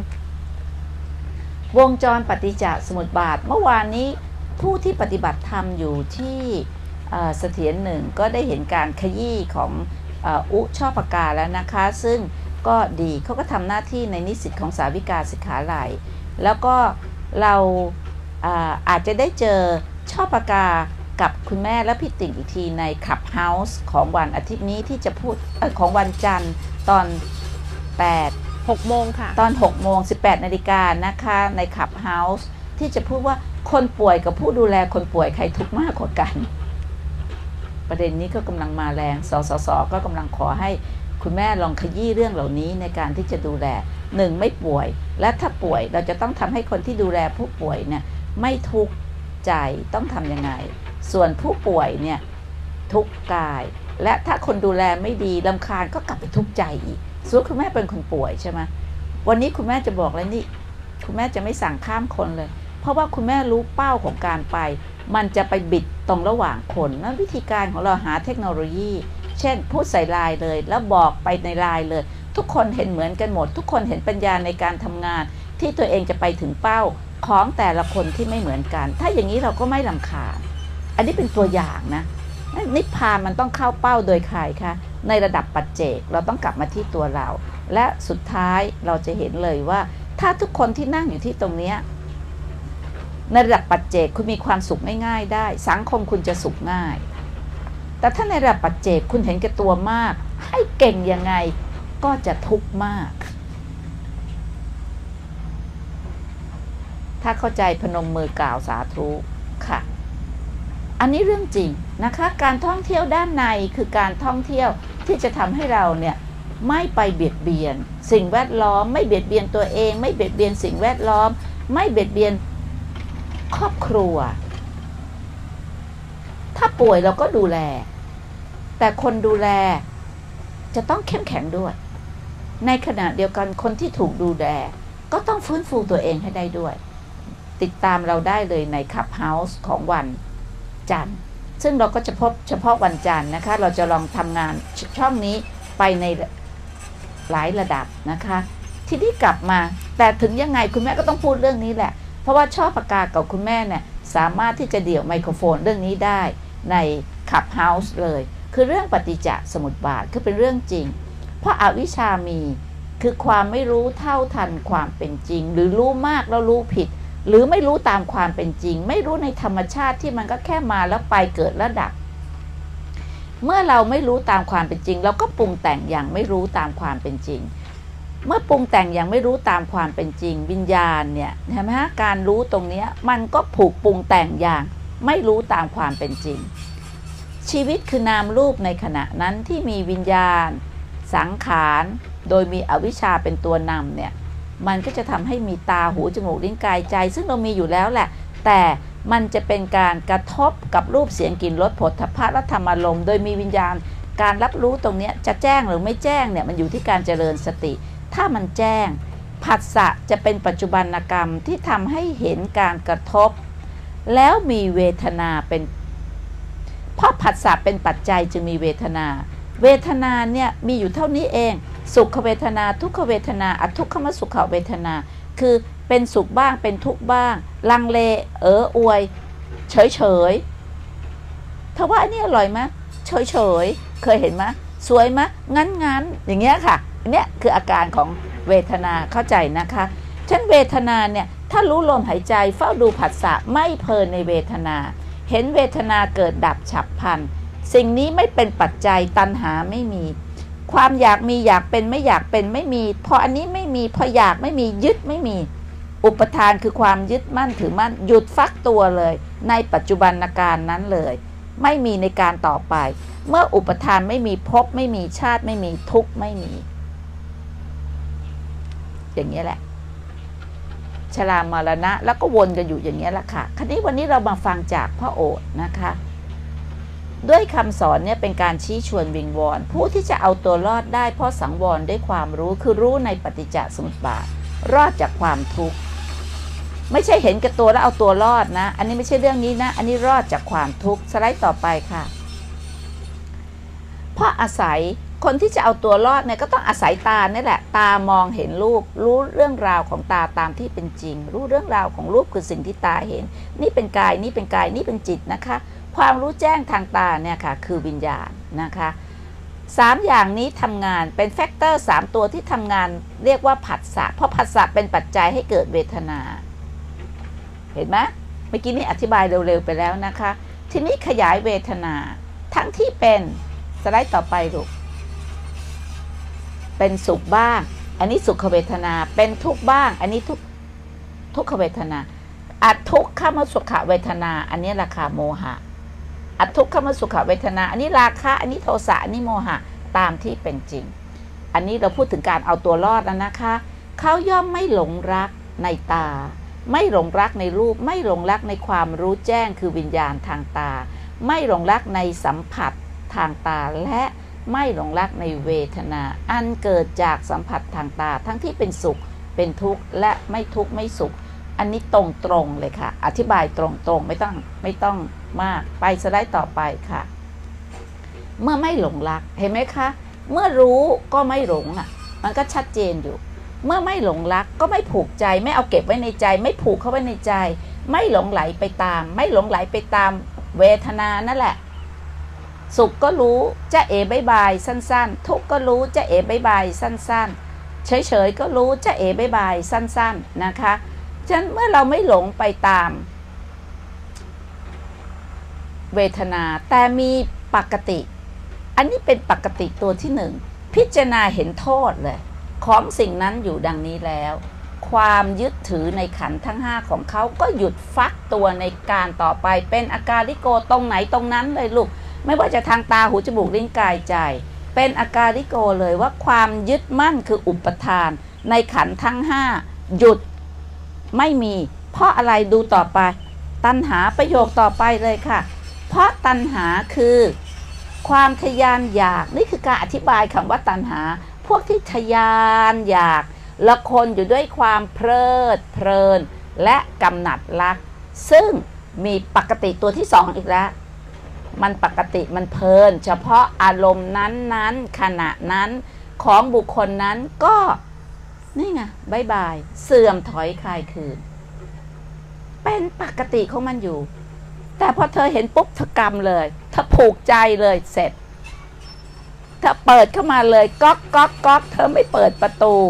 วงจรปฏิจจสมุปบาทเมื่อวานนี้ผู้ที่ปฏิบัติธรรมอยู่ที่เสถียรหนึ่งก็ได้เห็นการขยี้ของอุช่อปากกาแล้วนะคะซึ่งก็ดีเขาก็ทำหน้าที่ในนิสิตของสาวิกาสิกขาลัยแล้วก็เราอาจจะได้เจอช่อปากกากับคุณแม่และพี่ติ่งอีกทีในคลับเฮาส์ของวันอาทิตย์นี้ที่จะพูดของวันจันทร์ตอน6 โมงค่ะตอน6 โมง 18 นาฬิกานะคะในคลับเฮาส์ที่จะพูดว่าคนป่วยกับผู้ดูแลคนป่วยใครทุกข์มากกว่ากันประเด็นนี้ก็กำลังมาแรงสสสก็กำลังขอให้คุณแม่ลองขยี้เรื่องเหล่านี้ในการที่จะดูแล1ไม่ป่วยและถ้าป่วยเราจะต้องทำให้คนที่ดูแลผู้ป่วยเนี่ยไม่ทุกข์ใจต้องทำยังไงส่วนผู้ป่วยเนี่ยทุกข์กายและถ้าคนดูแลไม่ดีรำคาญก็กลับไปทุกข์ใจอีกส่วนคุณแม่เป็นคนป่วยใช่ไหมวันนี้คุณแม่จะบอกแล้วนี่คุณแม่จะไม่สั่งข้ามคนเลยเพราะว่าคุณแม่รู้เป้าของการไปมันจะไปบิดตรงระหว่างคนนั่นวิธีการของเราหาเทคโนโลยีเช่นพูดใส่ไลน์เลยแล้วบอกไปในไลน์เลยทุกคนเห็นเหมือนกันหมดทุกคนเห็นปัญญาในการทำงานที่ตัวเองจะไปถึงเป้าของแต่ละคนที่ไม่เหมือนกันถ้าอย่างนี้เราก็ไม่รำคาญอันนี้เป็นตัวอย่างนะนิพพานมันต้องเข้าเป้าโดยใครคะในระดับปัจเจกเราต้องกลับมาที่ตัวเราและสุดท้ายเราจะเห็นเลยว่าถ้าทุกคนที่นั่งอยู่ที่ตรงนี้ในระดับปัจเจกคุณมีความสุขง่ายๆได้สังคมคุณจะสุขง่ายแต่ถ้าในระดับปัจเจกคุณเห็นแก่ตัวมากให้เก่งยังไงก็จะทุกข์มากถ้าเข้าใจพนมมือกล่าวสาธุค่ะอันนี้เรื่องจริงนะคะการท่องเที่ยวด้านในคือการท่องเที่ยวที่จะทำให้เราเนี่ยไม่ไปเบียดเบียนสิ่งแวดล้อมไม่เบียดเบียนตัวเองไม่เบียดเบียนสิ่งแวดล้อมไม่เบียดเบียนครอบครัวถ้าป่วยเราก็ดูแลแต่คนดูแลจะต้องเข้มแข็งด้วยในขณะเดียวกันคนที่ถูกดูแลก็ต้องฟื้นฟูตัวเองให้ได้ด้วยติดตามเราได้เลยในคลับเฮาส์ของวันจันทร์ซึ่งเราก็จะพบเฉพาะวันจันทร์นะคะเราจะลองทำงานช่องนี้ไปในหลายระดับนะคะทีนี้กลับมาแต่ถึงยังไงคุณแม่ก็ต้องพูดเรื่องนี้แหละเพราะว่าช่อปากกากับคุณแม่เนี่ยสามารถที่จะเดี่ยวไมโครโฟนเรื่องนี้ได้ในคลับเฮาส์เลยคือเรื่องปฏิจจสมุปบาทคือเป็นเรื่องจริงเพราะอวิชชามีคือความไม่รู้เท่าทันความเป็นจริงหรือรู้มากแล้วรู้ผิดหรือไม่รู้ตามความเป็นจริงไม่รู้ในธรรมชาติที่มันก็แค่มาแล้วไปเกิดแล้วดับเมื่อเราไม่รู้ตามความเป็นจริงเราก็ปรุงแต่งอย่างไม่รู้ตามความเป็นจริงเมื่อปรุงแต่งอย่างไม่รู้ตามความเป็นจริงวิญญาณเนี่ยเห็นไหมฮะการรู้ตรงนี้มันก็ผูกปรุงแต่งอย่างไม่รู้ตามความเป็นจริงชีวิตคือนามรูปในขณะนั้นที่มีวิญญาณสังขารโดยมีอวิชชาเป็นตัวนำเนี่ยมันก็จะทำให้มีตาหูจมูกลิ้นกายใจซึ่งเรามีอยู่แล้วแหละแต่มันจะเป็นการกระทบกับรูปเสียงกลิ่นรสโผฏฐัพพะและธรรมารมณ์โดยมีวิญญาณการรับรู้ตรงนี้จะแจ้งหรือไม่แจ้งเนี่ยมันอยู่ที่การเจริญสติถ้ามันแจ้งผัสสะจะเป็นปัจจุบันกรรมที่ทำให้เห็นการกระทบแล้วมีเวทนาเป็นเพราะผัสสะเป็นปัจจัยจึงมีเวทนาเวทนาเนี่ยมีอยู่เท่านี้เองสุขเวทนาทุกขเวทนาอทุกขมสุขเวทนาคือเป็นสุขบ้างเป็นทุกข์บ้างลังเลอวยเฉยถ้าว่าอันนี้อร่อยไหมเฉยเคยเห็นไหมสวยไหมงั้นอย่างเงี้ยค่ะเนี่ยคืออาการของเวทนาเข้าใจนะคะฉะนั้นเวทนาเนี่ยถ้ารู้ลมหายใจเฝ้าดูผัสสะไม่เพลินในเวทนาเห็นเวทนาเกิดดับฉับพลันสิ่งนี้ไม่เป็นปัจจัยตัณหาไม่มีความอยากมีอยากเป็นไม่อยากเป็นไม่มีพออันนี้ไม่มีพออยากไม่มียึดไม่มีอุปทานคือความยึดมั่นถือมั่นหยุดฟักตัวเลยในปัจจุบันการนั้นเลยไม่มีในการต่อไปเมื่ออุปทานไม่มีภพไม่มีชาติไม่มีทุกข์ไม่มีอย่างนี้แหละชรามรณะแล้วก็วนกันอยู่อย่างนี้แหละค่ะคราวนี้วันนี้เรามาฟังจากพระโอษฐ์นะคะด้วยคำสอนเนี่ยเป็นการชี้ชวนวิงวอนผู้ที่จะเอาตัวรอดได้เพราะสังวรด้วยความรู้คือรู้ในปฏิจจสมุปบาทรอดจากความทุกข์ไม่ใช่เห็นแก่ตัวแล้วเอาตัวรอดนะอันนี้ไม่ใช่เรื่องนี้นะอันนี้รอดจากความทุกข์สไลด์ต่อไปค่ะเพราะอาศัยคนที่จะเอาตัวรอดเนี่ยก็ต้องอาศัยตานี่แหละตามองเห็นรูปรู้เรื่องราวของตาตามที่เป็นจริงรู้เรื่องราวของรูปคือสิ่งที่ตาเห็นนี่เป็นกายนี่เป็นกายนี่เป็นจิตนะคะความรู้แจ้งทางตาเนี่ยค่ะคือวิญญาณนะคะ3อย่างนี้ทำงานเป็นแฟกเตอร์3ตัวที่ทำงานเรียกว่าผัสสะเพราะผัสสะเป็นปัจจัยให้เกิดเวทนาเห็นไหมเมื่อกี้นี้อธิบายเร็วๆไปแล้วนะคะทีนี้ขยายเวทนาทั้งที่เป็นสไลด์ต่อไปลูกเป็นสุขบ้างอันนี้สุขเวทนาเป็นทุกข์บ้างอันนี้ทุกขเวทนาอัตทุกขมสุขเวทนาอันนี้ราคาโมหะอัตทุกขมสุขเวทนาอันนี้ราคะอันนี้โทสะอันนี้โมหะตามที่เป็นจริงอันนี้เราพูดถึงการเอาตัวรอดแล้วนะคะเขาย่อมไม่หลงรักในตาไม่หลงรักในรูปไม่หลงรักในความรู้แจ้งคือวิญญาณทางตาไม่หลงรักในสัมผัสทางตาและไม่หลงรักในเวทนาอันเกิดจากสัมผัสทางตาทั้งที่เป็นสุขเป็นทุกข์และไม่ทุกข์ไม่สุขอันนี้ตรงๆเลยค่ะอธิบายตรงๆไม่ต้องมากไปสไลด์ต่อไปค่ะเมื่อไม่หลงรักเห็นไหมคะเมื่อรู้ก็ไม่หลงอ่ะมันก็ชัดเจนอยู่เมื่อไม่หลงรักก็ไม่ผูกใจไม่เอาเก็บไว้ในใจไม่ผูกเข้าไว้ในใจไม่หลงไหลไปตามไม่หลงไหลไปตามเวทนานั่นแหละสุขก็รู้จะเอ๋บายบายสั้นๆทุกข์ก็รู้จะเอ๋บายบายสั้นๆเฉยๆก็รู้จะเอ๋บายบายสั้นๆนะคะฉะนั้นเมื่อเราไม่หลงไปตามเวทนาแต่มีปกติอันนี้เป็นปกติตัวที่1พิจารณาเห็นโทษเลยของสิ่งนั้นอยู่ดังนี้แล้วความยึดถือในขันธ์ทั้ง5ของเขาก็หยุดฟักตัวในการต่อไปเป็นอาการลิโกตรงไหนตรงนั้นเลยลูกไม่ว่าจะทางตาหูจมูกลิ้นกายใจเป็นอาการลิโกเลยว่าความยึดมั่นคืออุปทานในขันธ์ทั้ง5หยุดไม่มีเพราะอะไรดูต่อไปตัณหาประโยคต่อไปเลยค่ะเพราะตัณหาคือความทยานอยากนี่คือการอธิบายคำว่าตัณหาพวกที่ทยานอยากละคนอยู่ด้วยความเพลิดเพลินและกำหนัดรักซึ่งมีปกติตัวที่2อีกแล้วมันปกติมันเพลินเฉพาะอารมณ์นั้นๆขณะนั้นของบุคคลนั้นก็นี่ไงบายบายเสื่อมถอยคลายคืนเป็นปกติของมันอยู่แต่พอเธอเห็นปุ๊บเธอกำเลยเธอผูกใจเลยเสร็จเธอเปิดเข้ามาเลยก๊อกก๊อกก๊อกเธอไม่เปิดประตู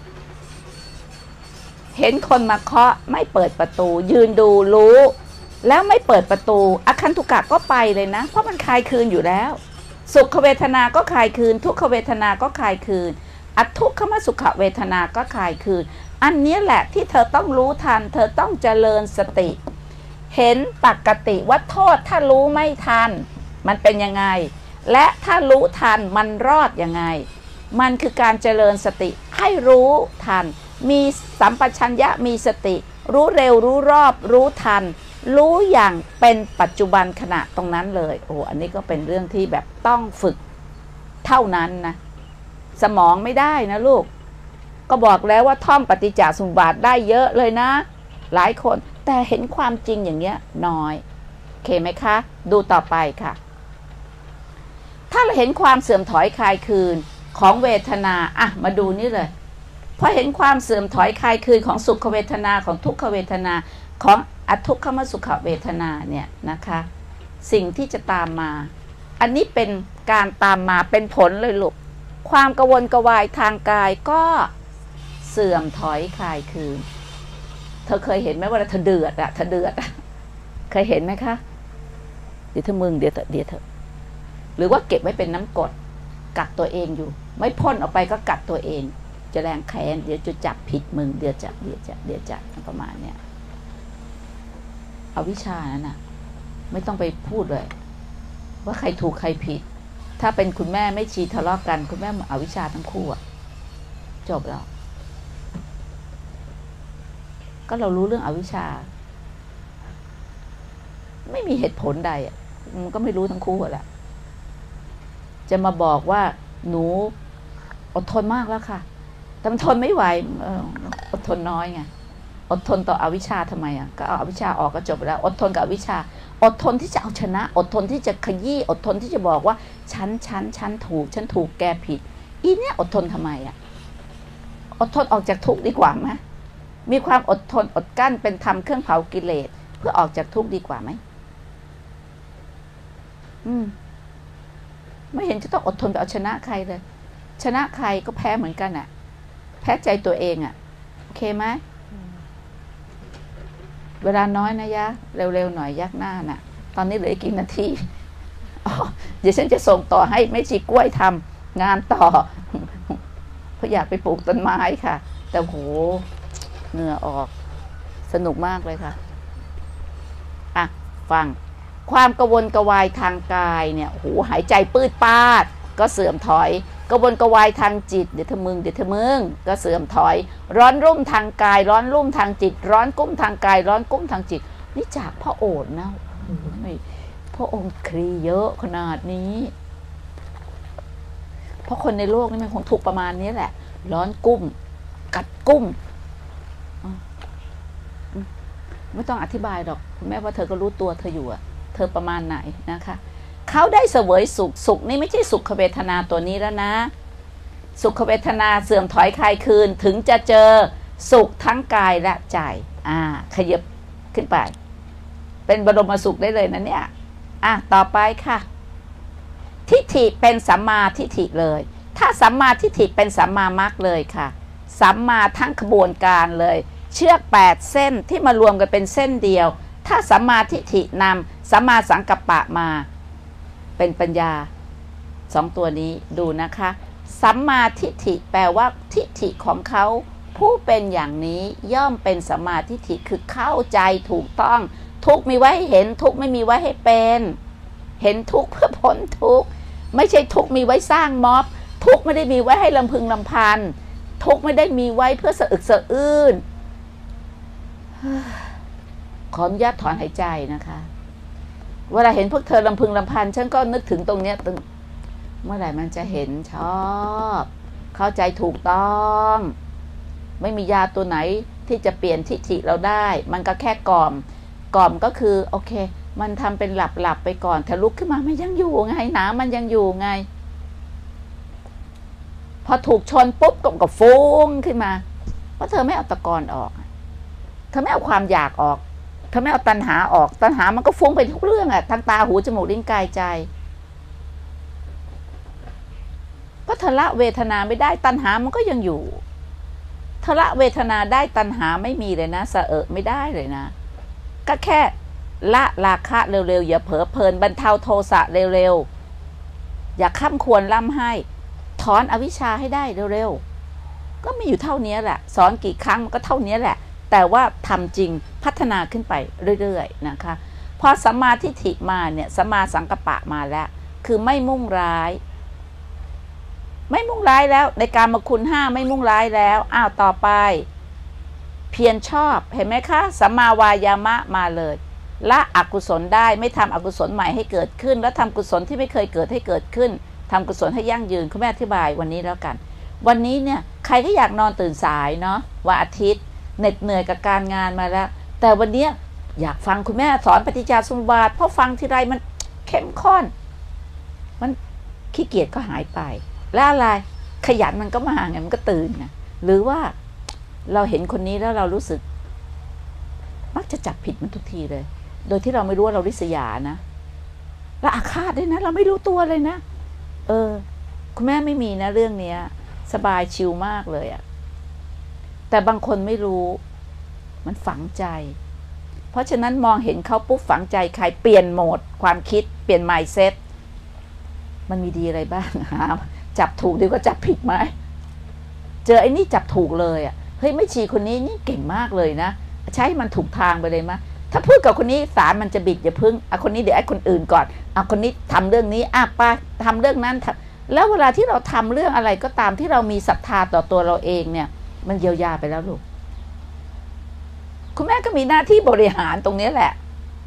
เห็นคนมาเคาะไม่เปิดประตูยืนดูรู้แล้วไม่เปิดประตูอคันตุกะก็ไปเลยนะเพราะมันคลายคืนอยู่แล้วสุขเวทนาก็คลายคืนทุกขเวทนาก็คลายคืนอทุกขมสุขเวทนาก็คลายคืนอันนี้แหละที่เธอต้องรู้ทันเธอต้องเจริญสติเห็นปกติว่าโทษถ้ารู้ไม่ทันมันเป็นยังไงและถ้ารู้ทันมันรอดยังไงมันคือการเจริญสติให้รู้ทันมีสัมปชัญญะมีสติรู้เร็วรู้รอบรู้ทันรู้อย่างเป็นปัจจุบันขณะตรงนั้นเลยโอ้อันนี้ก็เป็นเรื่องที่แบบต้องฝึกเท่านั้นนะสมองไม่ได้นะลูกก็บอกแล้วว่าท่องปฏิจจสมุปบาทได้เยอะเลยนะหลายคนแต่เห็นความจริงอย่างเงี้ยน้อยโอเคไหมคะดูต่อไปค่ะถ้าเราเห็นความเสื่อมถอยคลายคืนของเวทนาอ่ะมาดูนี่เลยพอเห็นความเสื่อมถอยคลายคืนของสุขเวทนาของทุกขเวทนาของอทุกขมสุขเวทนาเนี่ยนะคะสิ่งที่จะตามมาอันนี้เป็นการตามมาเป็นผลเลยลูกความกระวนกระวายทางกายก็เสื่อมถอยคลายคืนเธอเคยเห็นไหมว่าเธอเดือดเคยเห็นไหมคะเดี๋ยวเธอมึงเดี๋ยวเธอหรือว่าเก็บไว้เป็นน้ำกรดกักตัวเองอยู่ไม่พ่นออกไปก็กักตัวเองจะแรงแค้นเดี๋ยวจะจับผิดมึงเดี๋ยวจะประมาณเนี้ยเอาวิชานั้นน่ะไม่ต้องไปพูดเลยว่าใครถูกใครผิดถ้าเป็นคุณแม่ไม่ชีทะเลาะกันคุณแม่เอาวิชาทั้งคู่อะจบแล้วก็เรารู้เรื่องอวิชชาไม่มีเหตุผลใดอ่ะมันก็ไม่รู้ทั้งคู่แหละจะมาบอกว่าหนูอดทนมากแล้วค่ะแต่มันทนไม่ไหวอดทนน้อยไงอดทนต่ออวิชชาทำไมอ่ะก็เอาอวิชชาออกก็จบแล้วอดทนกับอวิชชาอดทนที่จะเอาชนะอดทนที่จะขยี้อดทนที่จะบอกว่าฉันถูกแกผิดอีเนี่ยอดทนทำไมอ่ะอดทนออกจากทุกข์ดีกว่าไหมมีความอดทนอดกั้นเป็นธรรมเครื่องเผากิเลสเพื่อออกจากทุกข์ดีกว่าไหมไม่เห็นจะต้องอดทนไปเอาชนะใครเลยชนะใครก็แพ้เหมือนกันอ่ะแพ้ใจตัวเองอ่ะโอเคไหมเวลาน้อยนะยะเร็วๆหน่อยยักหน้าน่ะตอนนี้เหลืออีกกี่นาทีเดี๋ยวฉันจะส่งต่อให้แม่ชีกล้วยทำงานต่อเพราะอยากไปปลูกต้นไม้ค่ะแต่โหเหงื่อออกสนุกมากเลยค่ะอ่ะฟังความกระวนกระวายทางกายเนี่ยโหหายใจปืดปาดก็เสื่อมถอยกระวนกระวายทางจิตเดี๋ยวเธอมึงก็เสื่อมถอยร้อนรุ่มทางกายร้อนรุ่มทางจิตร้อนกุ้มทางกายร้อนกุ้มทางจิตนี่จากพระโอษฐ์นะพระองค์ครีเยอะขนาดนี้เพราะคนในโลกนี่มันคงทุกประมาณนี้แหละร้อนกุ้มกัดกุ้มไม่ต้องอธิบายหรอกคุณแม่ว่าเธอก็รู้ตัวเธออยู่อะเธอประมาณไหนนะคะเขาได้เสวยสุขนี่ไม่ใช่สุขเวทนาตัวนี้แล้วนะสุขเวทนาเสื่อมถอยคลายคืนถึงจะเจอสุขทั้งกายและใจขยับขึ้นไปเป็นบรมสุขได้เลยนะเนี่ยต่อไปค่ะทิฏฐิเป็นสัมมาทิฏฐิเลยถ้าสัมมาทิฏฐิเป็นสัมมามรรคเลยค่ะสัมมาทั้งขบวนการเลยเชือก8เส้นที่มารวมกันเป็นเส้นเดียวถ้าสัมมาทิฏฐินำสัมมาสังกัปปะมาเป็นปัญญา2ตัวนี้ดูนะคะสัมมาทิฏฐิแปลว่าทิฏฐิของเขาผู้เป็นอย่างนี้ย่อมเป็นสัมมาทิฏฐิคือเข้าใจถูกต้องทุกมีไว้ให้เห็นทุกไม่มีไว้ให้เป็นเห็นทุกเพื่อพ้นทุกไม่ใช่ทุกมีไว้สร้างม็อบทุกไม่ได้มีไว้ให้ลำพึงลำพันทุกไม่ได้มีไว้เพื่อสะอึกสะอื้นขออนุญาตถอนหายใจนะคะเวลาเห็นพวกเธอลำพึงลำพันฉันก็นึกถึงตรงเนี้ยเมื่อไหร่มันจะเห็นชอบเข้าใจถูกต้องไม่มียาตัวไหนที่จะเปลี่ยนทิฏฐิเราได้มันก็แค่กล่อมก็คือโอเคมันทำเป็นหลับไปก่อนถ้าลุกขึ้นมามันยังอยู่ไงหนามันยังอยู่ไงพอถูกชนปุ๊บก็ฟุ้งขึ้นมาเพราะเธอไม่เอาตะกอนออกเธอไม่เอาความอยากออกเธอไม่เอาตัณหาออกตัณหามันก็ฟุ้งไปทุกเรื่องทั้งตาหูจมูกลิ้นกายใจเพราะเธอละเวทนาไม่ได้ตัณหามันก็ยังอยู่เธอละเวทนาได้ตัณหาไม่มีเลยนะไม่ได้เลยนะก็แค่ละราคะเร็วๆอย่าเผลอเพลินบรรเทาโทสะเร็วๆอย่าข้ามควรล่ำให้ถอนอวิชชาให้ได้เร็วๆก็มีอยู่เท่านี้แหละสอนกี่ครั้งมันก็เท่านี้แหละแต่ว่าทำจริงพัฒนาขึ้นไปเรื่อยๆนะคะพอสัมมาทิฏฐิมาเนี่ยสัมมาสังกัปปะมาแล้วคือไม่มุ่งร้ายแล้วในการมคุณ5ไม่มุ่งร้ายแล้วต่อไปเพียรชอบเห็นไหมคะสัมมาวายามะมาเลยละอกุศลได้ไม่ทำอกุศลใหม่ให้เกิดขึ้นแล้วทำกุศลที่ไม่เคยเกิดให้เกิดขึ้นทำกุศลให้ยั่งยืนคุณแม่อธิบายวันนี้แล้วกันวันนี้เนี่ยใครก็อยากนอนตื่นสายเนาะวันอาทิตย์เหน็ดเหนื่อยกับการงานมาแล้วแต่วันนี้อยากฟังคุณแม่สอนปฏิจจสมุปบาทเพราะฟังทีไรมันเข้มข้นมันขี้เกียจก็หายไปแล้วอะไรขยันมันก็มาไงมันก็ตื่นไงหรือว่าเราเห็นคนนี้แล้วเรารู้สึกมักจะจับผิดมันทุกทีเลยโดยที่เราไม่รู้ว่าเราริษยานะและอาฆาตด้วยนะเราไม่รู้ตัวเลยนะคุณแม่ไม่มีนะเรื่องนี้สบายชิลมากเลยอะแต่บางคนไม่รู้มันฝังใจเพราะฉะนั้นมองเห็นเขาปุ๊บฝังใจใครเปลี่ยนโหมดความคิดเปลี่ยน mindset มันมีดีอะไรบ้างจับถูกดีกว่าจับผิดไหมเจอไอ้นี่จับถูกเลยอ่ะเฮ้ยไม่ชีคนนี้นี่เก่งมากเลยนะใช้มันถูกทางไปเลยมะถ้าพูดกับคนนี้สารมันจะบิดอย่าพึ่งคนนี้เดี๋ยวไอ้คนอื่นก่อนคนนี้ทำเรื่องนี้ป้าทำเรื่องนั้นแล้วเวลาที่เราทำเรื่องอะไรก็ตามที่เรามีศรัทธาต่อตัวเราเองเนี่ยมันเยียวยาไปแล้วลูกคุณแม่ก็มีหน้าที่บริหารตรงนี้แหละ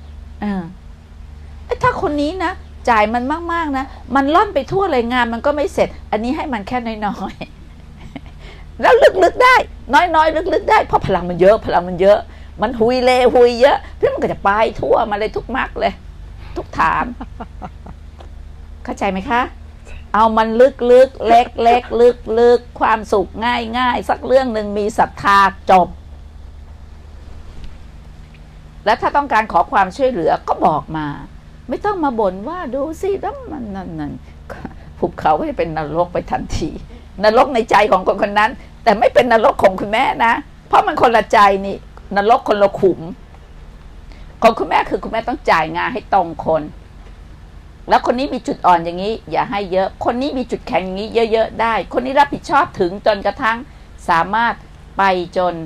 ถ้าคนนี้นะจ่ายมันมากๆนะมันล่อนไปทั่วเลยงานมันก็ไม่เสร็จอันนี้ให้มันแค่น้อยๆแล้วลึกๆได้น้อยๆลึกๆได้เพราะพลังมันเยอะมันหุยเยอะเพื่อมันก็จะไปทั่วมาเลยทุกมรรคเลยทุกฐานเข้าใจไหมคะเอามันลึกเล็กลึกความสุขง่ายสักเรื่องหนึ่งมีศรัทธาจบและถ้าต้องการขอความช่วยเหลือก็บอกมาไม่ต้องมาบ่นว่าดูสิแล้วมันนั่นภูเขาก็จะเป็นนรกไปทันทีนรกในใจของคนนั้นแต่ไม่เป็นนรกของคุณแม่นะเพราะมันคนละใจนี่นรกคนละขุมของคุณแม่คือคุณแม่ต้องจ่ายงานให้ตรงคนแล้วคนนี้มีจุดอ่อนอย่างนี้อย่าให้เยอะคนนี้มีจุดแข็งอย่างนี้เยอะๆได้คนนี้รับผิดชอบถึงจนกระทั่งสามารถไปจน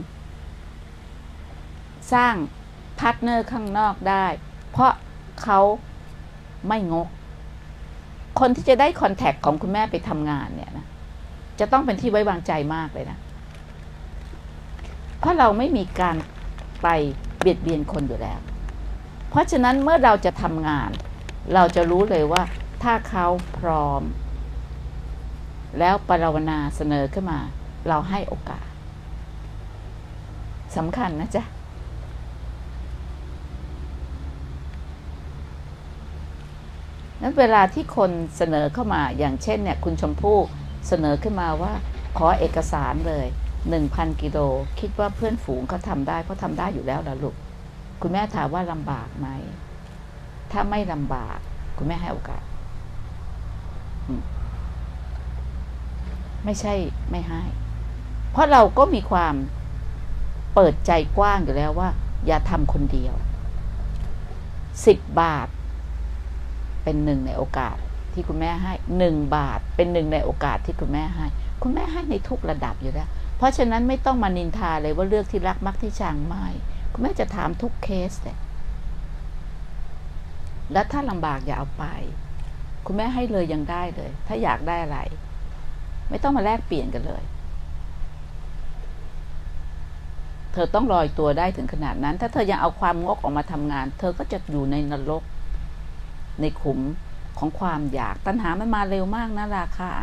สร้างพาร์ทเนอร์ข้างนอกได้เพราะเขาไม่งกคนที่จะได้คอนแทคของคุณแม่ไปทำงานเนี่ยนะจะต้องเป็นที่ไว้วางใจมากเลยนะเพราะเราไม่มีการไปเบียดเบียนคนอยู่แล้วเพราะฉะนั้นเมื่อเราจะทำงานเราจะรู้เลยว่าถ้าเขาพร้อมแล้วปรารถนาเสนอขึ้นมาเราให้โอกาสสำคัญนะจ๊ะนั้นเวลาที่คนเสนอเข้ามาอย่างเช่นเนี่ยคุณชมพู่เสนอขึ้นมาว่าขอเอกสารเลย 1,000 กิโลคิดว่าเพื่อนฝูงเขาทำได้เพราะทำได้อยู่แล้วล่ะลูกคุณแม่ถามว่าลำบากไหมถ้าไม่ลำบากคุณแม่ให้โอกาสไม่ใช่ไม่ให้เพราะเราก็มีความเปิดใจกว้างอยู่แล้วว่าอย่าทำคนเดียว10 บาทเป็นหนึ่งในโอกาสที่คุณแม่ให้1 บาทเป็นหนึ่งในโอกาสที่คุณแม่ให้คุณแม่ให้ในทุกระดับอยู่แล้วเพราะฉะนั้นไม่ต้องมานินทาเลยว่าเลือกที่รักมักที่ชังไม่คุณแม่จะถามทุกเคสเลยแล้วถ้าลำบากอย่าเอาไปคุณแม่ให้เลยยังได้เลยถ้าอยากได้อะไรไม่ต้องมาแลกเปลี่ยนกันเลยเธอต้องลอยตัวได้ถึงขนาดนั้นถ้าเธอยังเอาความงกออกมาทำงานเธอก็จะอยู่ในนรกในขุมของความอยากตัณหามันมาเร็วมากนะราคา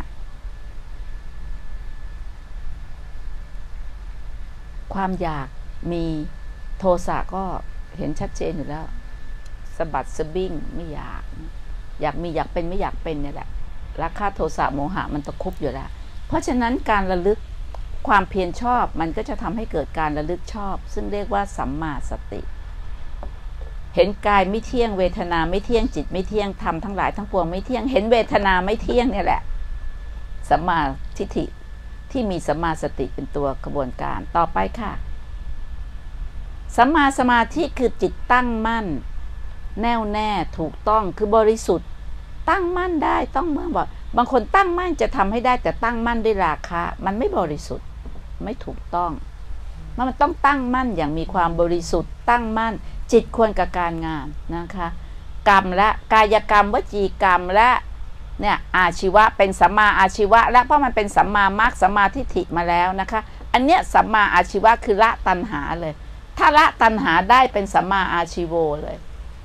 ความอยากมีโทสะก็เห็นชัดเจนอยู่แล้วสะบัดสะบิ้งไม่อยากมีอยากเป็นไม่อยากเป็นเนี่ยแหละราคาโทสะโมหะมันตะคุบอยู่แล้วเพราะฉะนั้นการระลึกความเพียรชอบมันก็จะทำให้เกิดการระลึกชอบซึ่งเรียกว่าสัมมาสติเห็นกายไม่เที่ยงเวทนาไม่เที่ยงจิตไม่เที่ยงธรรมทั้งหลายทั้งปวงไม่เที่ยงเห็นเวทนาไม่เที่ยงเนี่ยแหละสัมมาทิฏฐิที่มีสัมมาสติเป็นตัวกระบวนการต่อไปค่ะสัมมาสมาธิคือจิตตั้งมั่นแน่วแน่ถูกต้องคือบริสุทธิ์ตั้งมั่นได้ต้องเมื่อบอกบางคนตั้งมั่นจะทำให้ได้แต่ตั้งมั่นด้วยราคะมันไม่บริสุทธิ์ไม่ถูกต้องมันต้องตั้งมั่นอย่างมีความบริสุทธิ์ตั้งมั่นจิตควรกับการงานนะคะกรรมและกายกรรมวจีกรรมและเนี่ยอาชีวะเป็นสัมมาอาชีวะและเพราะมันเป็นสัมมามรรคสัมมาทิฏฐิมาแล้วนะคะอันเนี้ยสัมมาอาชีวะคือละตัณหาเลยถ้าละตัณหาได้เป็นสัมมาอาชีโวเลย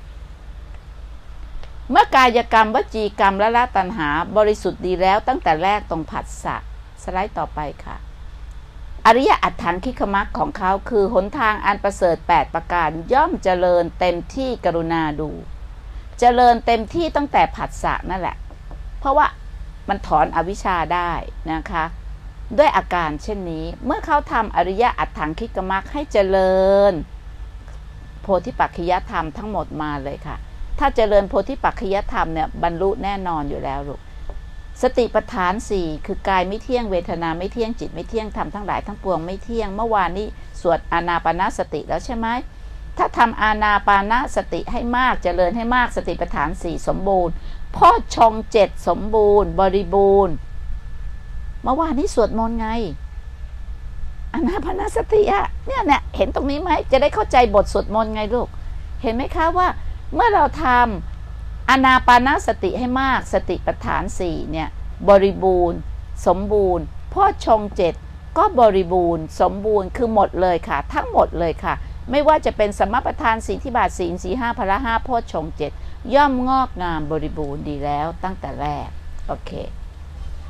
เมื่อกายกรรมวจีกรรมและละตัณหาบริสุทธิ์ดีแล้วตั้งแต่แรกตรงผัสสะสไลด์ต่อไปค่ะอริยอัตถังคิกมรรคของเขาคือหนทางอันประเสริฐ8ประการย่อมเจริญเต็มที่กรุณาดูเจริญเต็มที่ตั้งแต่ผัสสะนั่นแหละเพราะว่ามันถอนอวิชชาได้นะคะด้วยอาการเช่นนี้เมื่อเขาทำอริยอัตถังคิกมรรคให้เจริญโพธิปักขิยธรรมทั้งหมดมาเลยค่ะถ้าเจริญโพธิปักขิยธรรมเนี่ยบรรลุแน่นอนอยู่แล้วลูกสติปัฏฐาน4คือกายไม่เที่ยงเวทนาไม่เที่ยงจิตไม่เที่ยงธรรมทั้งหลายทั้งปวงไม่เที่ยงเมื่อวานนี้สวดอานาปานสติแล้วใช่ไหมถ้าทำอานาปานสติให้มากเจริญให้มากสติปัฏฐาน4สมบูรณ์โพชฌงค์7สมบูรณ์บริบูรณ์เมื่อวานนี้สวดมนต์ไงอานาปานสติอะเนี่ยเห็นตรงนี้ไหมจะได้เข้าใจบทสวดมนต์ไงลูกเห็นไหมคะว่าเมื่อเราทำอานาปานสติให้มากสติปัฏฐาน4เนี่ยบริบูรณ์สมบูรณ์โพชฌงค์7ก็บริบูรณ์สมบูรณ์คือหมดเลยค่ะทั้งหมดเลยค่ะไม่ว่าจะเป็นสมปทานสีทิบาทศีลสี5พละ5โพชฌงค์7ย่อมงอกงามบริบูรณ์ดีแล้วตั้งแต่แรกโอเค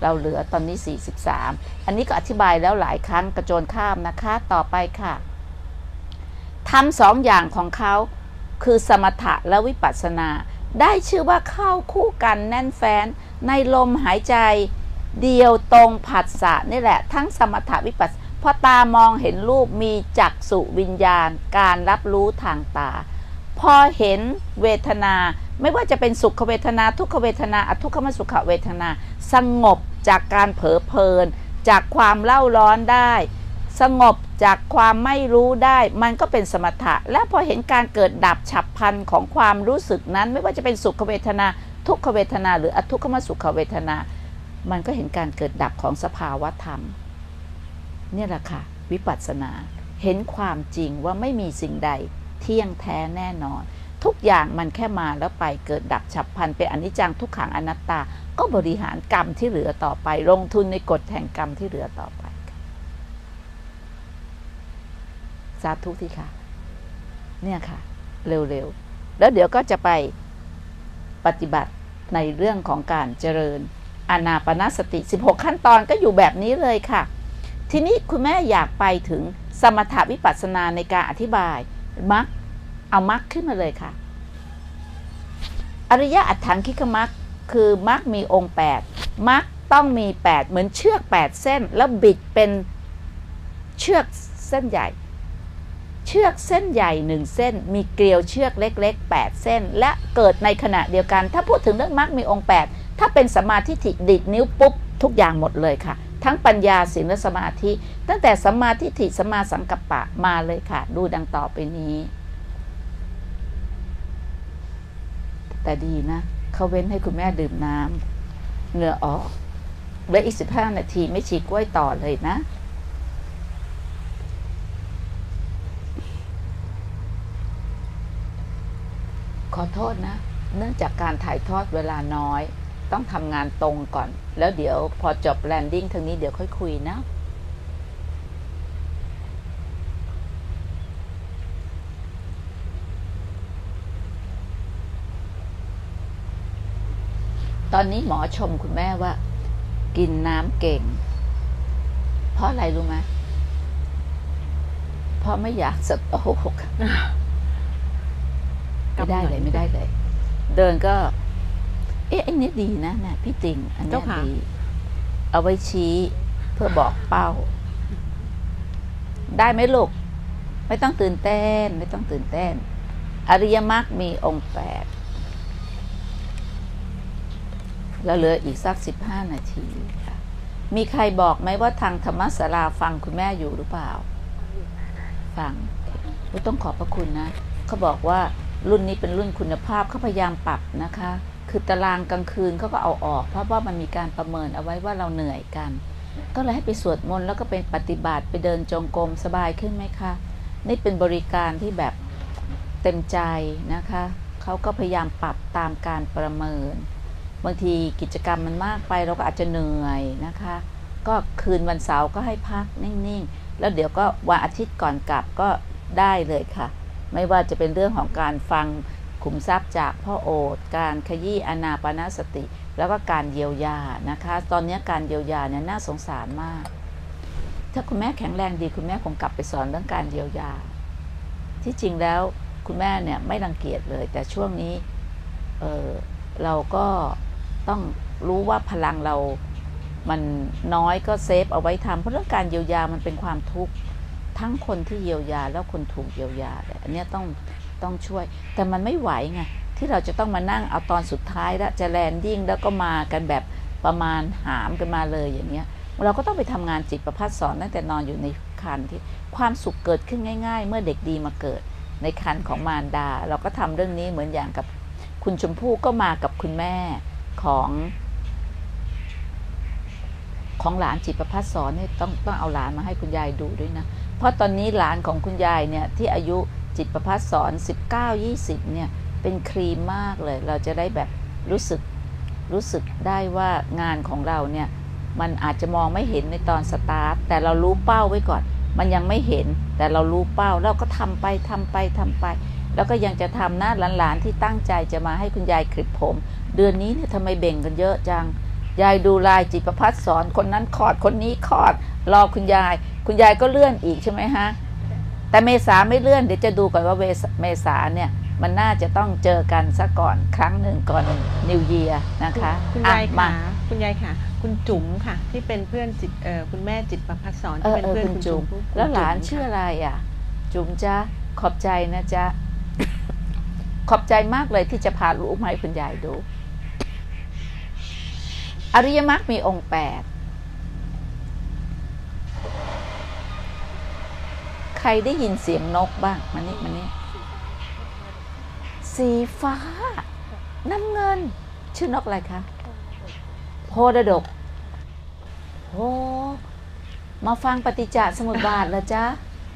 เราเหลือตอนนี้43อันนี้ก็อธิบายแล้วหลายครั้งกระโจนข้ามนะคะต่อไปค่ะทำสองอย่างของเขาคือสมถะและวิปัสสนาได้ชื่อว่าเข้าคู่กันแน่นแฟ้นในลมหายใจเดียวตรงผัสสะนี่แหละทั้งสมถะวิปัสสนาพอตามองเห็นรูปมีจักษุวิญญาณการรับรู้ทางตาพอเห็นเวทนาไม่ว่าจะเป็นสุขเวทนาทุกขเวทนาอทุกขมสุขเวทนาสงบจากการเผลอเพลินจากความเล่าร้อนได้สงบจากความไม่รู้ได้มันก็เป็นสมถะและพอเห็นการเกิดดับฉับพลันของความรู้สึกนั้นไม่ว่าจะเป็นสุขเวทนาทุกขเวทนาหรืออทุกขมสุขเวทนามันก็เห็นการเกิดดับของสภาวะธรรมเนี่ยแหละค่ะวิปัสสนาเห็นความจริงว่าไม่มีสิ่งใดเที่ยงแท้แน่นอนทุกอย่างมันแค่มาแล้วไปเกิดดับฉับพลันเป็นอนิจจังทุกขังอนัตตาก็บริหารกรรมที่เหลือต่อไปลงทุนในกฎแห่งกรรมที่เหลือต่อไปสาธุที่ค่ะเนี่ยค่ะเร็วๆแล้วเดี๋ยวก็จะไปปฏิบัติในเรื่องของการเจริญอานาปานสติ16ขั้นตอนก็อยู่แบบนี้เลยค่ะทีนี้คุณแม่อยากไปถึงสมถะวิปัสสนาในการอธิบายมรรคเอามรรคขึ้นมาเลยค่ะอริยอัตถังคิกมรรคคือมรรคมีองค์8มรรคต้องมี8เหมือนเชือก8เส้นแล้วบิดเป็นเชือกเส้นใหญ่เชือกเส้นใหญ่1เส้นมีเกลียวเชือกเล็กๆ8เส้นและเกิดในขณะเดียวกันถ้าพูดถึงเรื่องมรรคมีองค์8ถ้าเป็นสัมมาทิฏฐิดิดนิ้วปุ๊บทุกอย่างหมดเลยค่ะทั้งปัญญาศีลและสมาธิตั้งแต่สัมมาทิฏฐิสัมมาสังกัปปะมาเลยค่ะดูดังต่อไปนี้แต่ดีนะเขาเว้นให้คุณแม่ดื่มน้ำเหงื่อออกและอีก15นาทีไม่ฉีกกล้วยต่อเลยนะขอโทษนะเนื่องจากการถ่ายทอดเวลาน้อยต้องทำงานตรงก่อนแล้วเดี๋ยวพอจบแลนดิ้งทางนี้เดี๋ยวค่อยคุยนะตอนนี้หมอชมคุณแม่ว่ากินน้ำเก่งเพราะอะไรรู้ไหมเพราะไม่อยากสะโตกไม่ได้เลยเดินก็ไอ้นี่ดีนะเนี่ยพี่ติ่งอันนี้ดีเอาไว้ชี้เพื่อบอกเป้าได้ไหมลูกไม่ต้องตื่นเต้นอริยมรรคมีองค์8แล้วเหลืออีกสัก15นาทีค่ะมีใครบอกไหมว่าทางธรรมศาลาฟังคุณแม่อยู่หรือเปล่าฟังต้องขอบพระคุณนะเขาบอกว่ารุ่นนี้เป็นรุ่นคุณภาพเขาพยายามปรับนะคะคือตารางกลางคืนเขาก็เอาออกเพราะว่ามันมีการประเมินเอาไว้ว่าเราเหนื่อยกันก็เลยให้ไปสวดมนต์แล้วก็ไปปฏิบัติไปเดินจงกรมสบายขึ้นไหมคะนี่เป็นบริการที่แบบเต็มใจนะคะเขาก็พยายามปรับตามการประเมินบางทีกิจกรรมมันมากไปเราก็อาจจะเหนื่อยนะคะก็คืนวันเสาร์ก็ให้พักนิ่งๆแล้วเดี๋ยวก็วันอาทิตย์ก่อนกลับก็ได้เลยค่ะไม่ว่าจะเป็นเรื่องของการฟังขุมทรัพย์จากพ่อโอษฐ์การขยี้อานาปานสติแล้วก็การเยียวยานะคะตอนนี้การเยียวยาเนี่ยน่าสงสารมากถ้าคุณแม่แข็งแรงดีคุณแม่คงกลับไปสอนเรื่องการเยียวยาที่จริงแล้วคุณแม่เนี่ยไม่รังเกียจเลยแต่ช่วงนี้เราก็ต้องรู้ว่าพลังเรามันน้อยก็เซฟเอาไว้ทำเพราะเรื่องการเยียวยามันเป็นความทุกข์ทั้งคนที่เยียวยาแล้วคนถูกเยียวยาอันนี้ต้องช่วยแต่มันไม่ไหวไงที่เราจะต้องมานั่งเอาตอนสุดท้ายแล้วจะแลนดิ้งแล้วก็มากันแบบประมาณหามกันมาเลยอย่างเงี้ยเราก็ต้องไปทำงานจิตประภัสสอนตั้งแต่นอนอยู่ในครรภ์ที่ความสุขเกิดขึ้นง่ายๆเมื่อเด็กดีมาเกิดในครรภ์ของมารดาเราก็ทำเรื่องนี้เหมือนอย่างกับคุณชมพู่ก็มากับคุณแม่ของหลานจิตประภัสสอนเนี่ยต้องเอาหลานมาให้คุณยายดูด้วยนะเพราะตอนนี้หลานของคุณยายเนี่ยที่อายุจิตประภัสสอน 19-20 เนี่ยเป็นครีมมากเลยเราจะได้แบบรู้สึกได้ว่างานของเราเนี่ยมันอาจจะมองไม่เห็นในตอนสตาร์ทแต่เรารู้เป้าไว้ก่อนมันยังไม่เห็นแต่เรารู้เป้าเราก็ทำไปแล้วก็ยังจะทำหน้าหลานๆที่ตั้งใจจะมาให้คุณยายคลิปผมเดือนนี้เนี่ยทำไมเบ่งกันเยอะจังยายดูลายจิตประภัสสอนคนนั้นคลอดคนนี้คลอดรอคุณยายก็เลื่อนอีกใช่ไหมฮะแต่เมษาไม่เลื่อนเดี๋ยวจะดูก่อนว่าเมษาเนี่ยมันน่าจะต้องเจอกันซะก่อนครั้งหนึ่งก่อนนิวเยียร์นะคะคุณยายค่ะคุณยายค่ะคุณจุ๋มค่ะที่เป็นเพื่อนจิตคุณแม่จิตประภัสสอนที่เป็นเพื่อนคุณจุ๋มแล้วหลานชื่ออะไรอ่ะจุ๋มจ้าขอบใจนะจ๊ะ ขอบใจมากเลยที่จะพาลูกมาให้คุณยายดูอริยมรรคมีองค์8ใครได้ยินเสียงนกบ้างมานี่สีฟ้าน้ำเงินชื่อนกอะไรคะโพดดกโอ้มาฟังปฏิจจสมุปบาทแล้วจ๊ะ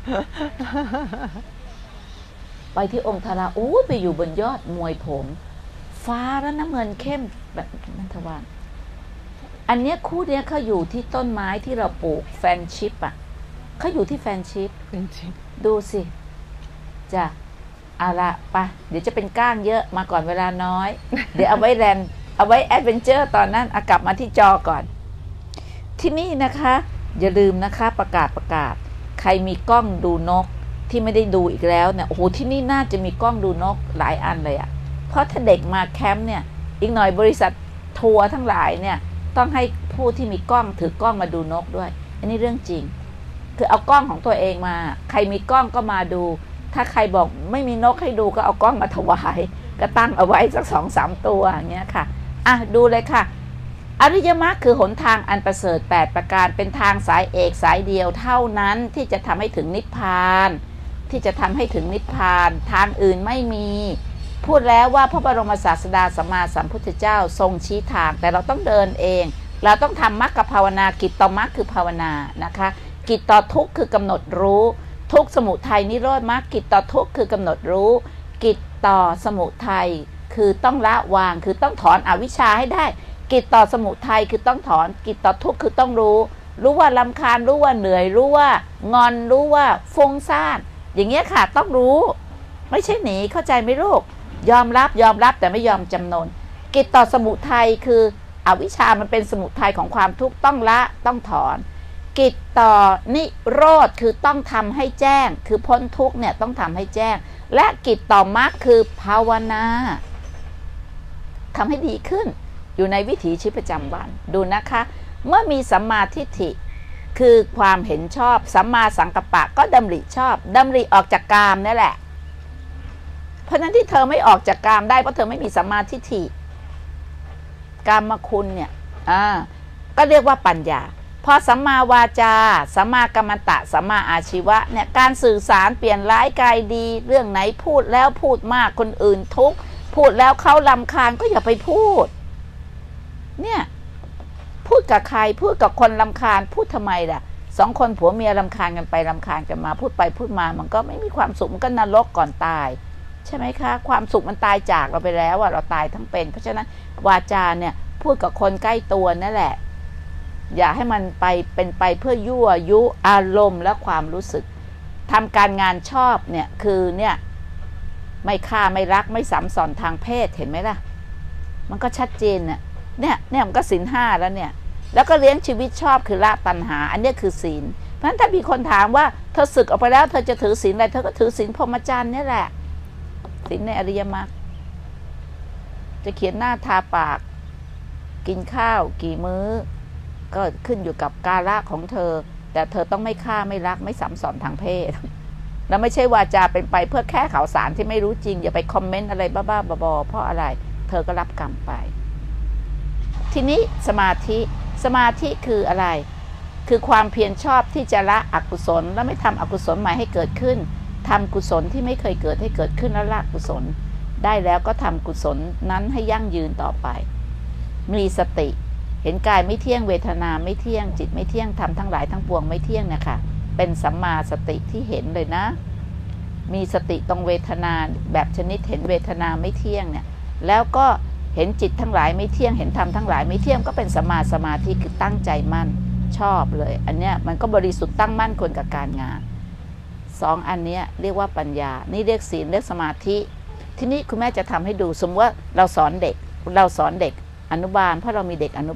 ไปที่องค์ธาราไปอยู่บนยอดมวยผมฟ้าและน้ำเงินเข้มแบบนันทวานอันเนี้ยคู่เนี้ยเขาอยู่ที่ต้นไม้ที่เราปลูกแฟนชิปอ่ะเขาอยู่ที่แฟนชิปดูสิจ้ะเอาละไปเดี๋ยวจะเป็นก้างเยอะมาก่อนเวลาน้อย เดี๋ยวเอาไว้เอาไว้แอดเวนเจอร์ตอนนั้นกลับมาที่จอก่อนที่นี่นะคะอย่าลืมนะคะประกาศใครมีกล้องดูนกที่ไม่ได้ดูอีกแล้วเนี่ยโอ้โหที่นี่น่าจะมีกล้องดูนกหลายอันเลยอ่ะเพราะถ้าเด็กมาแคมป์เนี่ยอีกหน่อยบริษัททัวร์ทั้งหลายเนี่ยต้องให้ผู้ที่มีกล้องถือกล้องมาดูนกด้วยอันนี้เรื่องจริงคือเอากล้องของตัวเองมาใครมีกล้องก็มาดูถ้าใครบอกไม่มีนกให้ดูก็เอากล้องมาถวายก็ตั้งเอาไว้สัก 2-3 ตัวอย่างเงี้ยค่ะดูเลยค่ะอริยมรรคคือหนทางอันประเสริฐ8ประการเป็นทางสายเอกสายเดียวเท่านั้นที่จะทำให้ถึงนิพพานที่จะทำให้ถึงนิพพานทางอื่นไม่มีพูดแล้วว่าพระบรมศาสดาสัมมาสัมพุทธเจ้าทรงชี้ทางแต่เราต้องเดินเองเราต้องทำมรรคภาวนากิจต่อมรรคคือภาวนานะคะกิจต่อทุกข์คือกำหนดรู้ทุกข์สมุทัยนิโรธมรรคกิจต่อทุกข์คือกำหนดรู้กิจต่อสมุทัยคือต้องละวางคือต้องถอนอวิชชาให้ได้กิจต่อสมุทัยคือต้องถอนกิจต่อทุกข์คือต้องรู้ว่ารำคาญรู้ว่าเหนื่อยรู้ว่างอนรู้ว่าฟุ้งซ่านอย่างเงี้ยค่ะต้องรู้ไม่ใช่หนีเข้าใจไหมลูกยอมรับแต่ไม่ยอมจำนนกิจต่อสมุทัยคืออวิชชามันเป็นสมุทัยของความทุกข์ต้องละต้องถอนกิจต่อนิโรธคือต้องทำให้แจ้งคือพ้นทุกข์เนี่ยต้องทำให้แจ้งและกิจต่อมรรคคือภาวนาทำให้ดีขึ้นอยู่ในวิถีชีวิตประจำวันดูนะคะเมื่อมีสัมมาทิฏฐิคือความเห็นชอบสัมมาสังกัปปะก็ดำริชอบดำริออกจากกามนี่แหละเพราะนั้นที่เธอไม่ออกจากกามได้เพราะเธอไม่มีสัมมาทิฏฐิกามคุณเนี่ยก็เรียกว่าปัญญาพอสัมมาวาจาสัมมากัมมันตะสัมมาอาชีวะเนี่ยการสื่อสารเปลี่ยนร้ายกายดีเรื่องไหนพูดแล้วพูดมากคนอื่นทุกข์พูดแล้วเขารำคาญก็อย่าไปพูดเนี่ยพูดกับใครพูดกับคนรำคาญพูดทำไมล่ะ2 คนผัวเมียรำคาญกันไปรำคาญกันมาพูดไปพูดมามันก็ไม่มีความสุขมันก็นรกก่อนตายใช่ไหมคะความสุขมันตายจากเราไปแล้วเราตายทั้งเป็นเพราะฉะนั้นวาจาเนี่ยพูดกับคนใกล้ตัวนั่นแหละอย่าให้มันเป็นไปเพื่อยั่วยุอารมณ์และความรู้สึกทำการงานชอบเนี่ยคือเนี่ยไม่ฆ่าไม่รักไม่สัมสอนทางเพศเห็นไหมล่ะมันก็ชัดเจนเนี่ยมันก็ศีล 5แล้วเนี่ยแล้วก็เลี้ยงชีวิตชอบคือละตัณหาอันนี้คือศีลเพราะฉะนั้นถ้ามีคนถามว่าเธอสึกออกไปแล้วเธอจะถือศีลอะไรเธอก็ถือศีลพรหมจรรย์นี่แหละศีลในอริยมรรคจะเขียนหน้าทาปากกินข้าวกี่มื้อก็ขึ้นอยู่กับกาละของเธอแต่เธอต้องไม่ฆ่าไม่รักไม่สัมสอนทางเพศแล้วไม่ใช่วาจาเป็นไปเพื่อแค่ข่าวสารที่ไม่รู้จริงอย่าไปคอมเมนต์อะไรบ้าๆบอๆเพราะอะไรเธอก็รับกรรมไปทีนี้สมาธิคืออะไรคือความเพียรชอบที่จะละอกุศลและไม่ทำอกุศลใหม่ให้เกิดขึ้นทำกุศลที่ไม่เคยเกิดให้เกิดขึ้นแล้วละกุศลได้แล้วก็ทำกุศลนั้นให้ยั่งยืนต่อไปมีสติเห็นกายไม่เที่ยงเวทนาไม่เที่ยงจิตไม่เที่ยงธรรมทั้งหลายทั้งปวงไม่เที่ยงนะคะเป็นสัมมาสติที่เห็นเลยนะมีสติตรงเวทนาแบบชนิดเห็นเวทนาไม่เที่ยงเนี่ยแล้วก็เห็นจิตทั้งหลายไม่เที่ยงเห็นธรรมทั้งหลายไม่เที่ยงก็เป็นสัมมาสมาธิคือตั้งใจมั่นชอบเลยอันเนี้ยมันก็บริสุทธิ์ตั้งมั่นควรกับการงาน2 อันเนี้ยเรียกว่าปัญญานี่เรียกศีลเรียกสมาธิทีนี้คุณแม่จะทำให้ดูสมมติว่าเราสอนเด็กอนุบาลเพราะเรามีเด็กอนุบาล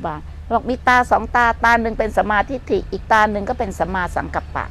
บอกมีตาสองตา ตาหนึ่งเป็นสัมมาทิฏฐิอีกตาหนึ่งก็เป็นสัมมาสังกัปปะ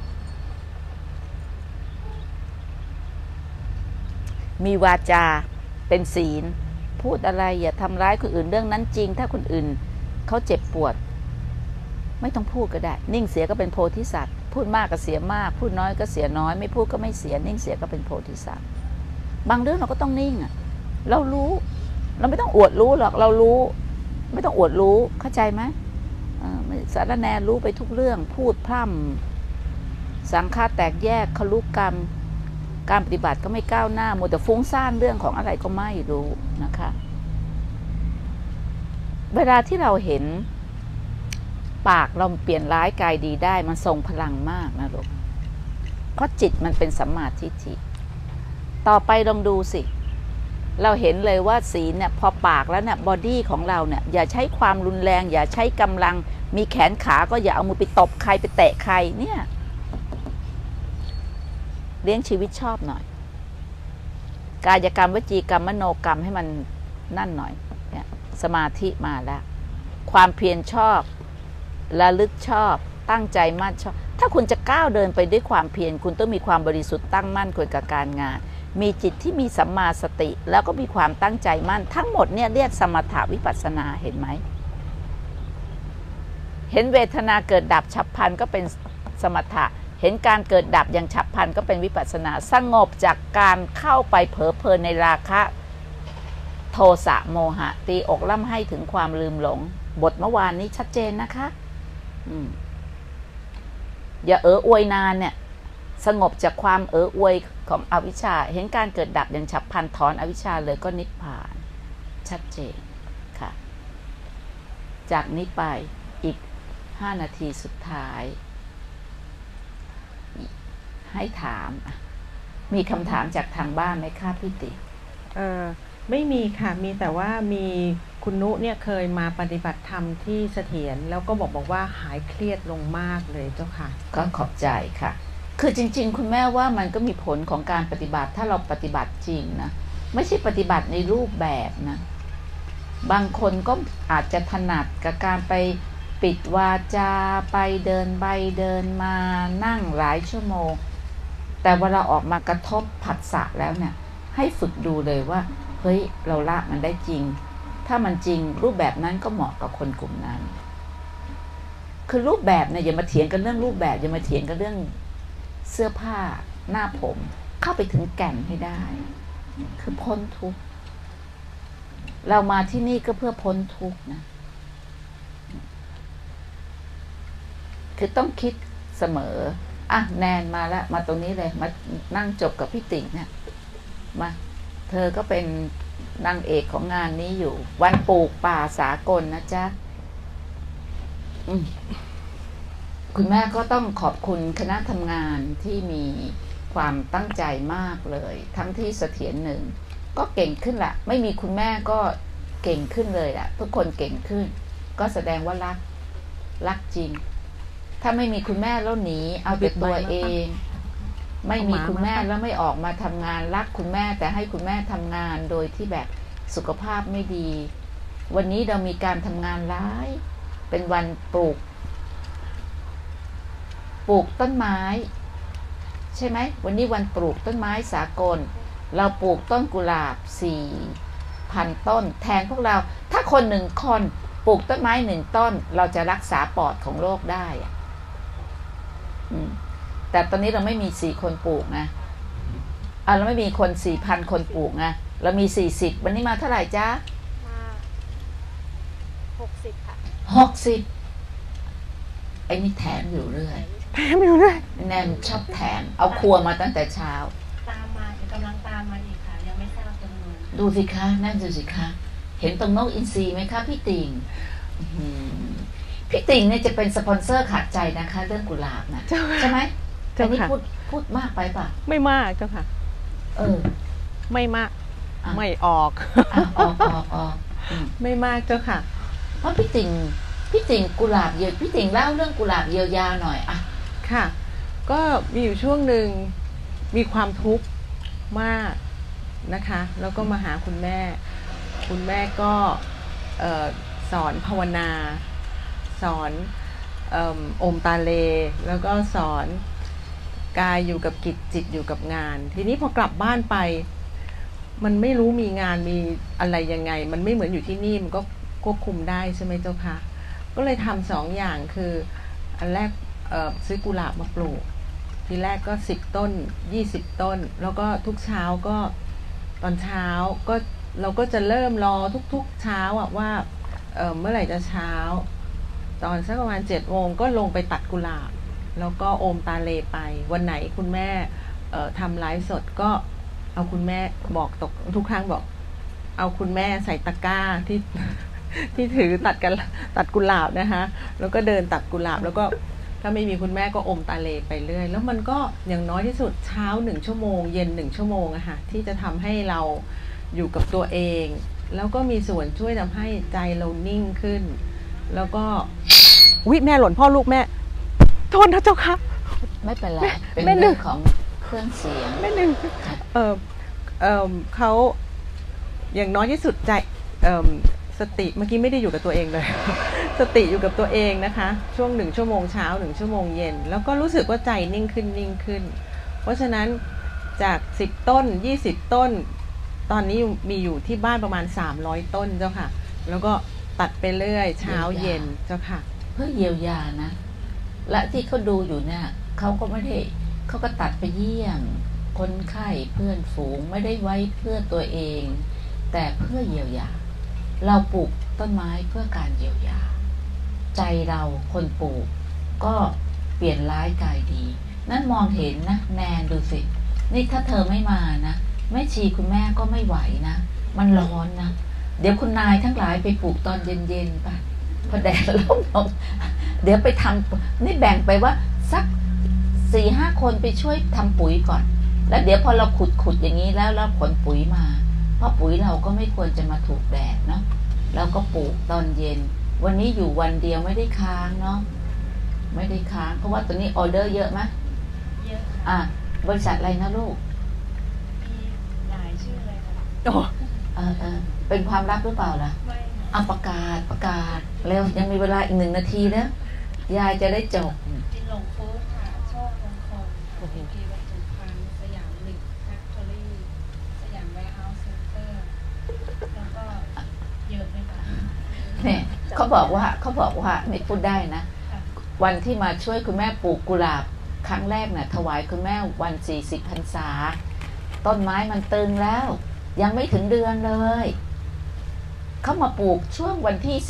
มีวาจาเป็นศีลพูดอะไรอย่าทำร้ายคนอื่นเรื่องนั้นจริงถ้าคนอื่นเขาเจ็บปวดไม่ต้องพูดก็ได้นิ่งเสียก็เป็นโพธิสัตว์พูดมากก็เสียมากพูดน้อยก็เสียน้อยไม่พูดก็ไม่เสียนิ่งเสียก็เป็นโพธิสัตว์บางเรื่องเราก็ต้องนิ่งอ่ะเรารู้เราไม่ต้องอวดรู้หรอกเรารู้ไม่ต้องอวดรู้เข้าใจไหมสารแนรู้ไปทุกเรื่องพูดพร่ำสังฆาแตกแยกคลุกกรรมการปฏิบัติก็ไม่ก้าวหน้ามัวแต่ฟุ้งซ่านเรื่องของอะไรก็ไม่รู้นะคะเวลาที่เราเห็นปากเราเปลี่ยนร้ายกายดีได้มันทรงพลังมากนะลูกเพราะจิตมันเป็นสัมมาทิฏฐิต่อไปลองดูสิเราเห็นเลยว่าศีลเนี่ยพอปากแล้วเนี่ยบอดี้ของเราเนี่ยอย่าใช้ความรุนแรงอย่าใช้กำลังมีแขนขาก็อย่าเอามือไปตบใครไปแตะใครเนี่ยเลี้ยงชีวิตชอบหน่อยกายกรรมวจีกรรมมโนกรรมให้มันนั่นหน่อยเนี่ยสมาธิมาแล้วความเพียรชอบระลึกชอบตั้งใจมั่นชอบถ้าคุณจะก้าวเดินไปด้วยความเพียรคุณต้องมีความบริสุทธิ์ตั้งมั่นควรกับการงานมีจิตที่มีสัมมาสติแล้วก็มีความตั้งใจมั่นทั้งหมดเนี่ยเรียกสมถะวิปัสสนาเห็นไหมเห็นเวทนาเกิดดับฉับพลันก็เป็นสมถะเห็นการเกิดดับอย่างฉับพลันก็เป็นวิปัสสนาสงบจากการเข้าไปเผลอเพลินในราคะโทสะโมหะตีอกล่ำให้ถึงความลืมหลงบทเมื่อวานนี้ชัดเจนนะคะอย่าอวยนานเนี่ยสงบจากความอวยของอวิชชาเห็นการเกิดดับอย่างฉับพลันถอนอวิชชาเลยก็นิพพานชัดเจนค่ะจากนี้ไปอีก5 นาทีสุดท้ายให้ถามมีคำถามจากทางบ้านไหมคะพี่ติไม่มีค่ะมีแต่ว่ามีคุณนุเนี่ยเคยมาปฏิบัติธรรมที่เสถียรแล้วก็บอกว่าหายเครียดลงมากเลยเจ้าค่ะก็ขอบใจค่ะคือจริงๆคุณแม่ว่ามันก็มีผลของการปฏิบัติถ้าเราปฏิบัติจริงนะไม่ใช่ปฏิบัติในรูปแบบนะบางคนก็อาจจะถนัดกับการไปปิดวาจาไปเดินไปเดินมานั่งหลายชั่วโมงแต่เวลาออกมากระทบผัสสะแล้วเนี่ยให้ฝึกดูเลยว่าเฮ้ยเราละมันได้จริงถ้ามันจริงรูปแบบนั้นก็เหมาะกับคนกลุ่มนั้นคือรูปแบบเนี่ยอย่ามาเถียงกันเรื่องรูปแบบอย่ามาเถียงกันเรื่องเสื้อผ้าหน้าผมเข้าไปถึงแก่นให้ได้คือพ้นทุกข์เรามาที่นี่ก็เพื่อพ้นทุกข์นะคือต้องคิดเสมอแนนมาแล้วมาตรงนี้เลยมานั่งจบกับพี่ติ๋งเนี่ยมาเธอก็เป็นนางเอกของงานนี้อยู่วันปลูกป่าสากลนะจ๊ะคุณแม่ก็ต้องขอบคุณคณะทำงานที่มีความตั้งใจมากเลยทั้งที่เสถียรหนึ่งก็เก่งขึ้นละไม่มีคุณแม่ก็เก่งขึ้นเลยอะทุกคนเก่งขึ้นก็แสดงว่ารักจริงถ้าไม่มีคุณแม่แล้วหนีเอาแต่ตัวเองไม่มีคุณแม่แล้วไม่ออกมาทำงานรักคุณแม่แต่ให้คุณแม่ทำงานโดยที่แบบสุขภาพไม่ดีวันนี้เรามีการทำงานร้ายเป็นวันปลูกต้นไม้ใช่ไหมวันนี้วันปลูกต้นไม้สากลเราปลูกต้นกุหลาบ4,000 ต้นแทนพวกเราถ้าคน1 คนปลูกต้นไม้1 ต้นเราจะรักษาปอดของโลกได้แต่ตอนนี้เราไม่มี4 คนปลูกนะเราไม่มีคน 4,000 คนปลูกนะเรามี40วันนี้มาเท่าไหร่จ๊ะมา60ค่ะ 60ไอ้นี่แถมอยู่เรื่อยแนมชอบแถมเอาครัวมาตั้งแต่เช้าตามมากำลังตามมาอีกค่ะยังไม่ทราบจำนวนดูสิคะนั่นดูสิคะเห็นตรงนกอินทรีไหมคะพี่ติ่งพี่ติ่งเนี่ยจะเป็นสปอนเซอร์ขาดใจนะคะเรื่องกุหลาบนะใช่ไหมอันนี้พูดมากไปป่ะไม่มากเจ้าค่ะไม่มากไม่ออกไม่มากเจ้าค่ะเพราะพี่ติ่งกุหลาบเยอะพี่ติ่งเล่าเรื่องกุหลาบเยียวยาหน่อยค่ะก็มีอยู่ช่วงหนึ่งมีความทุกข์มากนะคะแล้วก็มาหาคุณแม่ก็สอนภาวนาสอนโอมตาเลแล้วก็สอนกายอยู่กับกิจจิตอยู่กับงาน ทีนี้พอกลับบ้านไปมันไม่รู้มีงานมีอะไรยังไงมันไม่เหมือนอยู่ที่นี่มันก็ควบคุมได้ใช่ไหมเจ้าคะก็เลยทำ2 อย่างคืออันแรกซื้อกุหลาบมาปลูกทีแรกก็10 ต้น20 ต้นแล้วก็ทุกเช้าก็ตอนเช้าก็เราก็จะเริ่มรอทุกๆเช้าว่าเมื่อไหร่จะเช้าตอนสักประมาณ7 โมงก็ลงไปตัดกุหลาบแล้วก็โอมตาเลไปวันไหนคุณแม่ทำไลฟ์สดก็เอาคุณแม่บอกทุกครั้งบอกเอาคุณแม่ใส่ตะกร้าที่ถือตัดกุหลาบนะคะแล้วก็เดินตัดกุหลาบแล้วก็ถ้าไม่มีคุณแม่ก็อมตาเลไปเรื่อยแล้วมันก็อย่างน้อยที่สุดเช้า1 ชั่วโมงเย็น1 ชั่วโมงอะค่ะที่จะทำให้เราอยู่กับตัวเองแล้วก็มีส่วนช่วยทำให้ใจเรานิ่งขึ้นแล้วก็วิแม่หล่นพ่อลูกแม่โทษนะเจ้าค่ะไม่เป็นไรเป็นเรื่องของเครื่องเสียงแม่หนึ่งเขาอย่างน้อยที่สุดใจสติเมื่อกี้ไม่ได้อยู่กับตัวเองเลย สติอยู่กับตัวเองนะคะช่วง1 ชั่วโมงเช้า1 ชั่วโมงเย็นแล้วก็รู้สึกว่าใจนิ่งขึ้นเพราะฉะนั้นจาก10 ต้น20 ต้นตอนนี้มีอยู่ที่บ้านประมาณ300 ต้นเจ้าค่ะแล้วก็ตัดไปเรื่อยเช้าเย็นเจ้าค่ะเพื่อเยียวยานะและที่เขาดูอยู่เนี่ยเขาก็ไม่ได้เขาก็ตัดไปเยี่ยมคนไข้เพื่อนฝูงไม่ได้ไว้เพื่อตัวเองแต่เพื่อเยียวยาเราปลูกต้นไม้เพื่อการเยียวยาใจเราคนปลูกก็เปลี่ยนร้ายกลายดีนั่นมองเห็นนะแนนดูสินี่ถ้าเธอไม่มานะแม่ชีคุณแม่ก็ไม่ไหวนะมันร้อนนะเดี๋ยวคุณนายทั้งหลายไปปลูกตอนเย็นๆไปพอแดดร่มลงเดี๋ยวไปทำนี่แบ่งไปว่าสัก4-5 คนไปช่วยทำปุ๋ยก่อนแล้วเดี๋ยวพอเราขุดอย่างนี้แล้วขนปุ๋ยมาเพราะปุ๋ยเราก็ไม่ควรจะมาถูกแดดเนาะแล้วก็ปลูกตอนเย็นวันนี้อยู่วันเดียวไม่ได้ค้างเนาะไม่ได้ค้างเพราะว่าตอนนี้ออเดอร์เยอะไหมเยอะบริษัทอะไรนะลูกมีหลายชื่อเลยค่ะเป็นความลับหรือเปล่าล่ะประกาศแล้วยังมีเวลาอีก1 นาทีแล้วยายจะได้จบจินหลงฟู้ดค่ะโชคมงคลพีบรรจุภัณฑ์สยามลิงแฟคทอรี่สยามแวร์เฮาส์เซ็นเตอร์แล้วก็เยอะเลยค่ะเนี่ยเขาบอกว่าไม่พูดได้นะวันที่มาช่วยคุณแม่ปลูกกุหลาบครั้งแรกน่ะถวายคุณแม่วัน40 พรรษาต้นไม้มันตึงแล้วยังไม่ถึงเดือนเลยเขามาปลูกช่วงวันที่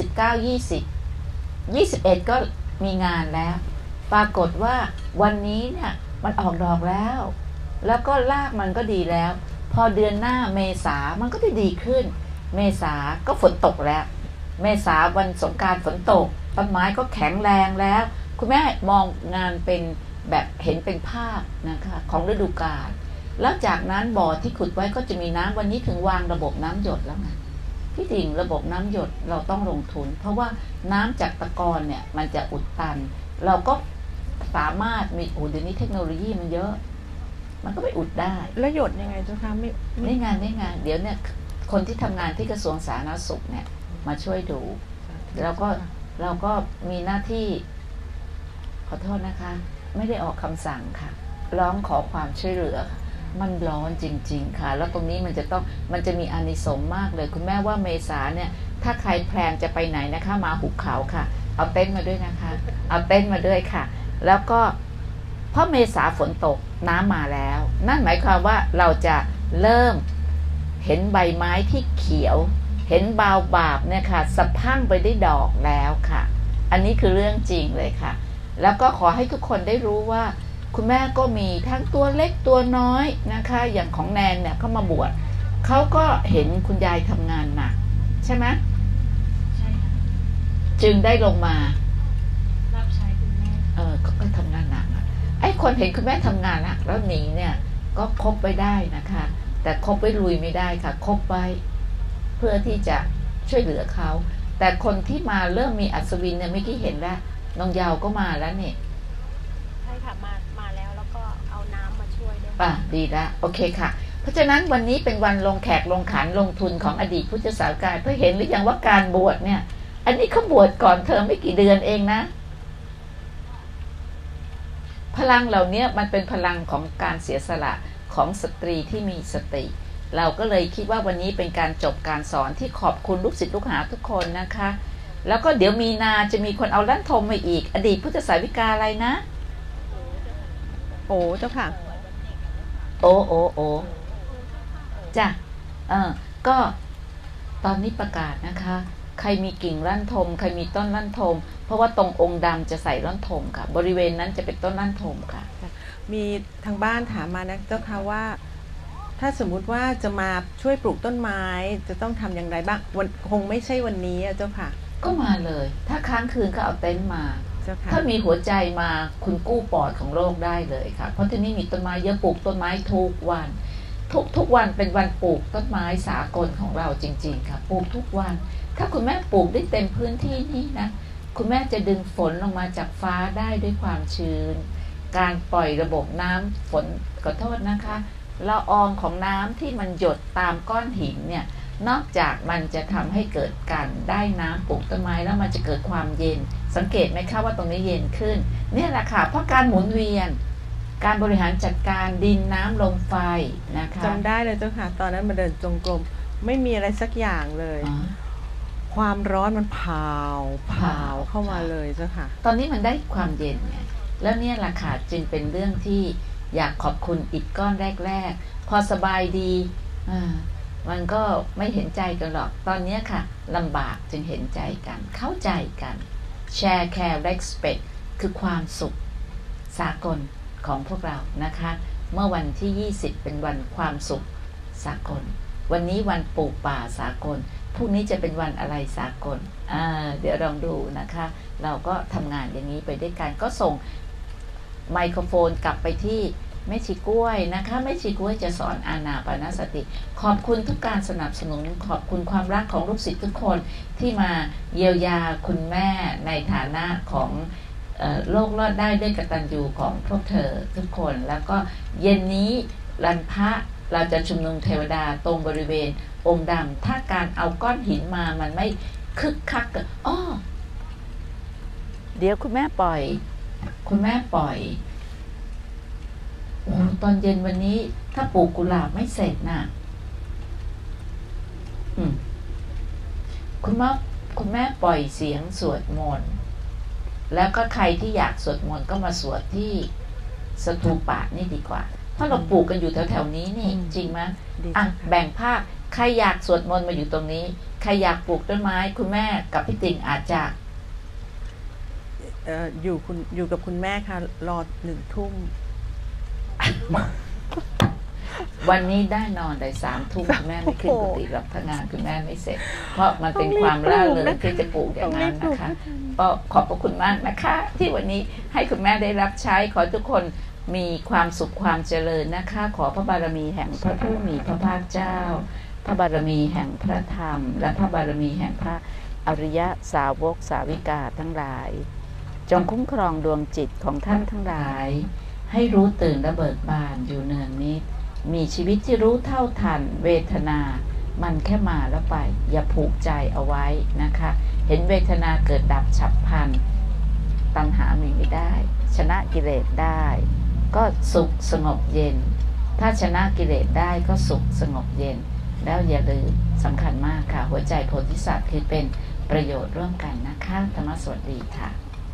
19-20-21ก็มีงานแล้วปรากฏว่าวันนี้เนี่ยมันออกดอกแล้วก็รากมันก็ดีแล้วพอเดือนหน้าเมษามันก็ได้ดีขึ้นเมษาก็ฝนตกแล้วเมษาวันสงกรานต์ฝนตกต้นไม้ก็แข็งแรงแล้วคุณแม่มองงานเป็นแบบเห็นเป็นภาพนะคะของฤดูกาลแล้วจากนั้นบ่อที่ขุดไว้ก็จะมีน้ำวันนี้ถึงวางระบบน้ำหยดแล้วไงที่จริงระบบน้ำหยดเราต้องลงทุนเพราะว่าน้ำจากตะกอนเนี่ยมันจะอุดตันเราก็สามารถมีเดี๋ยวนี้เทคโนโลยีมันเยอะมันก็ไปอุดได้แล้วหยดยังไงเจ้าคะไม่งานเดี๋ยวเนี่ยคนที่ทำงานที่กระทรวงสาธารณสุขเนี่ยมาช่วยดูแล้วก็เราก็มีหน้าที่ขอโทษนะคะไม่ได้ออกคำสั่งค่ะร้องขอความช่วยเหลือมันร้อนจริงๆค่ะแล้วตรงนี้มันจะมีอานิสงส์มากเลยคุณแม่ว่าเมษาเนี่ยถ้าใครแพลนจะไปไหนนะคะมาหุบเขาค่ะเอาเต็นท์มาด้วยนะคะเอาเต็นท์มาด้วยค่ะแล้วก็เพราะเมษาฝนตกน้ำมาแล้วนั่นหมายความว่าเราจะเริ่มเห็นใบไม้ที่เขียวเห็นบาวบาบเนี่ยค่ะสะพรั่งไปได้ดอกแล้วค่ะอันนี้คือเรื่องจริงเลยค่ะแล้วก็ขอให้ทุกคนได้รู้ว่าคุณแม่ก็มีทั้งตัวเล็กตัวน้อยนะคะอย่างของแนนเนี่ยเขามาบวชเขาก็เห็นคุณยายทำงานหนักใช่ไหมใช่ค่ะจึงได้ลงมารับใช้คุณแม่เขาก็ทำงานหนักไอ้คนเห็นคุณแม่ทำงานหนักแล้วหนีเนี่ยก็คบไปได้นะคะแต่คบไว้ลุยไม่ได้ค่ะคบไว้เพื่อที่จะช่วยเหลือเขาแต่คนที่มาเริ่มมีอัศวินเนี่ยเมื่อกี้เห็นแล้วน้องยาวก็มาแล้วเนี่ยใช่ค่ะมาแล้วก็เอาน้ำมาช่วยด้วยดีแล้วโอเคค่ะเพราะฉะนั้นวันนี้เป็นวันลงแขกลงขันลงทุนของอดีตพุทธสาวกายเพื่อเห็นหรือยังว่าการบวชเนี่ยอันนี้เขาบวชก่อนเธอไม่กี่เดือนเองนะพลังเหล่านี้มันเป็นพลังของการเสียสละของสตรีที่มีสติเราก็เลยคิดว่าวันนี้เป็นการจบการสอนที่ขอบคุณลูกศิษย์ลูกหาทุกคนนะคะแล้วก็เดี๋ยวมีนาจะมีคนเอาลั่นทมมาอีกอดีตพุทธสาวิกาอะไรนะโอ้เจ้าค่ะโอจ้ะก็ตอนนี้ประกาศนะคะใครมีกิ่งลั่นทมใครมีต้นลั่นทมเพราะว่าตรงองค์ดำจะใส่ลั่นทมค่ะบริเวณนั้นจะเป็นต้นลั่นทมค่ะมีทางบ้านถามมานะเจ้าค่ะว่าถ้าสมมุติว่าจะมาช่วยปลูกต้นไม้จะต้องทำอย่างไรบ้างคงไม่ใช่วันนี้เจ้าค่ะก็มาเลยถ้าค้างคืนก็เอาเต็นท์มาถ้ามีหัวใจมาคุณกู้ปอดของโลกได้เลยค่ะเพราะที่นี่มีต้นไม้เยอะปลูกต้นไม้ทุกวันทุกวันเป็นวันปลูกต้นไม้สากลของเราจริงๆค่ะปลูกทุกวันถ้าคุณแม่ปลูกได้เต็มพื้นที่นี่นะคุณแม่จะดึงฝนลงมาจากฟ้าได้ด้วยความชื้นการปล่อยระบบน้ำฝนขอโทษนะคะละอองของน้ำที่มันหยดตามก้อนหินเนี่ยนอกจากมันจะทำให้เกิดการได้น้ำปลูกต้นไม้แล้วมันจะเกิดความเย็นสังเกตไหมคะว่าตรงนี้เย็นขึ้นเนี่ยแหละค่ะเพราะการหมุนเวียนการบริหารจัดการดินน้ำลมไฟนะคะจำได้เลยเจ้าค่ะตอนนั้นมาเดินจงกรมไม่มีอะไรสักอย่างเลยความร้อนมันเผาเข้ามาเลยเจ้าค่ะตอนนี้มันได้ความเย็นไงแล้วเนี่ยแหละค่ะจึงเป็นเรื่องที่อยากขอบคุณอิฐก้อนแรกๆพอสบายดีมันก็ไม่เห็นใจกันหรอกตอนนี้ค่ะลำบากจึงเห็นใจกันเข้าใจกันแชร์แคร์ respect คือความสุขสากลของพวกเรานะคะเมื่อวันที่20เป็นวันความสุขสากลวันนี้วันปลูกป่าสากลพรุ่งนี้จะเป็นวันอะไรสากลเดี๋ยวลองดูนะคะเราก็ทำงานอย่างนี้ไปด้วยกันก็ส่งไมโครโฟนกลับไปที่แม่ชีกล้วยนะคะแม่ชีกล้วยจะสอนอานาปานสติขอบคุณทุกการสนับสนุนขอบคุณความรักของลูกศิษย์ทุกคนที่มาเยียวยาคุณแม่ในฐานะของโลกรอดได้ด้วยกตัญญูของพวกเธอทุกคนแล้วก็เย็นนี้วันพระเราจะชุมนุมเทวดาตรงบริเวณองค์ดำถ้าการเอาก้อนหินมามันไม่คึกคักเดี๋ยวคุณแม่ปล่อยตอนเย็นวันนี้ถ้าปลูกกุหลาบไม่เสร็จน่ะคุณแม่ปล่อยเสียงสวดมนต์แล้วก็ใครที่อยากสวดมนต์ก็มาสวดที่สตูปะนี่ดีกว่าเพราะเราปลูกกันอยู่แถวๆนี้นี่จริงไหมแบ่งภาคใครอยากสวดมนต์มาอยู่ตรงนี้ใครอยากปลูกต้นไม้คุณแม่กับพี่ติ่งอาจจะอยู่กับคุณแม่ค่ะรอ1 ทุ่มวันนี้ได้นอนได้3 ทุ่มคุณแม่ไม่ขึ้นกุฏิหรอกถ้างานคุณแม่ไม่เสร็จเพราะมันเป็นความร่าเริงที่จะปลูกอย่างนั้นนะคะก็ขอบพระคุณมากนะคะที่วันนี้ให้คุณแม่ได้รับใช้ขอทุกคนมีความสุขความเจริญนะคะขอพระบารมีแห่งพระผู้มีพระภาคเจ้าพระบารมีแห่งพระธรรมและพระบารมีแห่งพระอริยสาวกสาวิกาทั้งหลายจงคุ้มครองดวงจิตของท่านทั้งหลายให้รู้ตื่นและเบิกบานอยู่เนืองนิดมีชีวิตที่รู้เท่าทันเวทนามันแค่มาแล้วไปอย่าผูกใจเอาไว้นะคะเห็นเวทนาเกิดดับฉับพลันตัณหามีไม่ได้ชนะกิเลสได้ก็สุขสงบเย็นถ้าชนะกิเลสได้ก็สุขสงบเย็นแล้วอย่าลืมสำคัญมากค่ะหัวใจโพธิสัตว์คือเป็นประโยชน์ร่วมกันนะคะธรรมสวัสดีค่ะ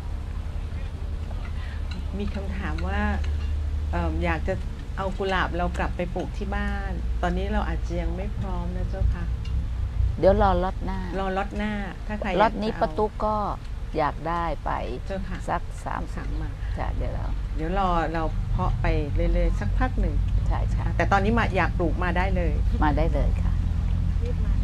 มีคำถามว่าอยากจะเอากุหลาบเรากลับไปปลูกที่บ้านตอนนี้เราอาจจะยังไม่พร้อมนะเจ้าค่ะเดี๋ยวรอล็อตหน้าถ้าใครล็อตนี้ประตูก็อยากได้ไปเจ้าค่ะสัก3 มาจ้ะเดี๋ยวเราเพาะไปเรื่อยๆสักพักหนึ่งใช่แต่ตอนนี้อยากปลูกมาได้เลยค่ะ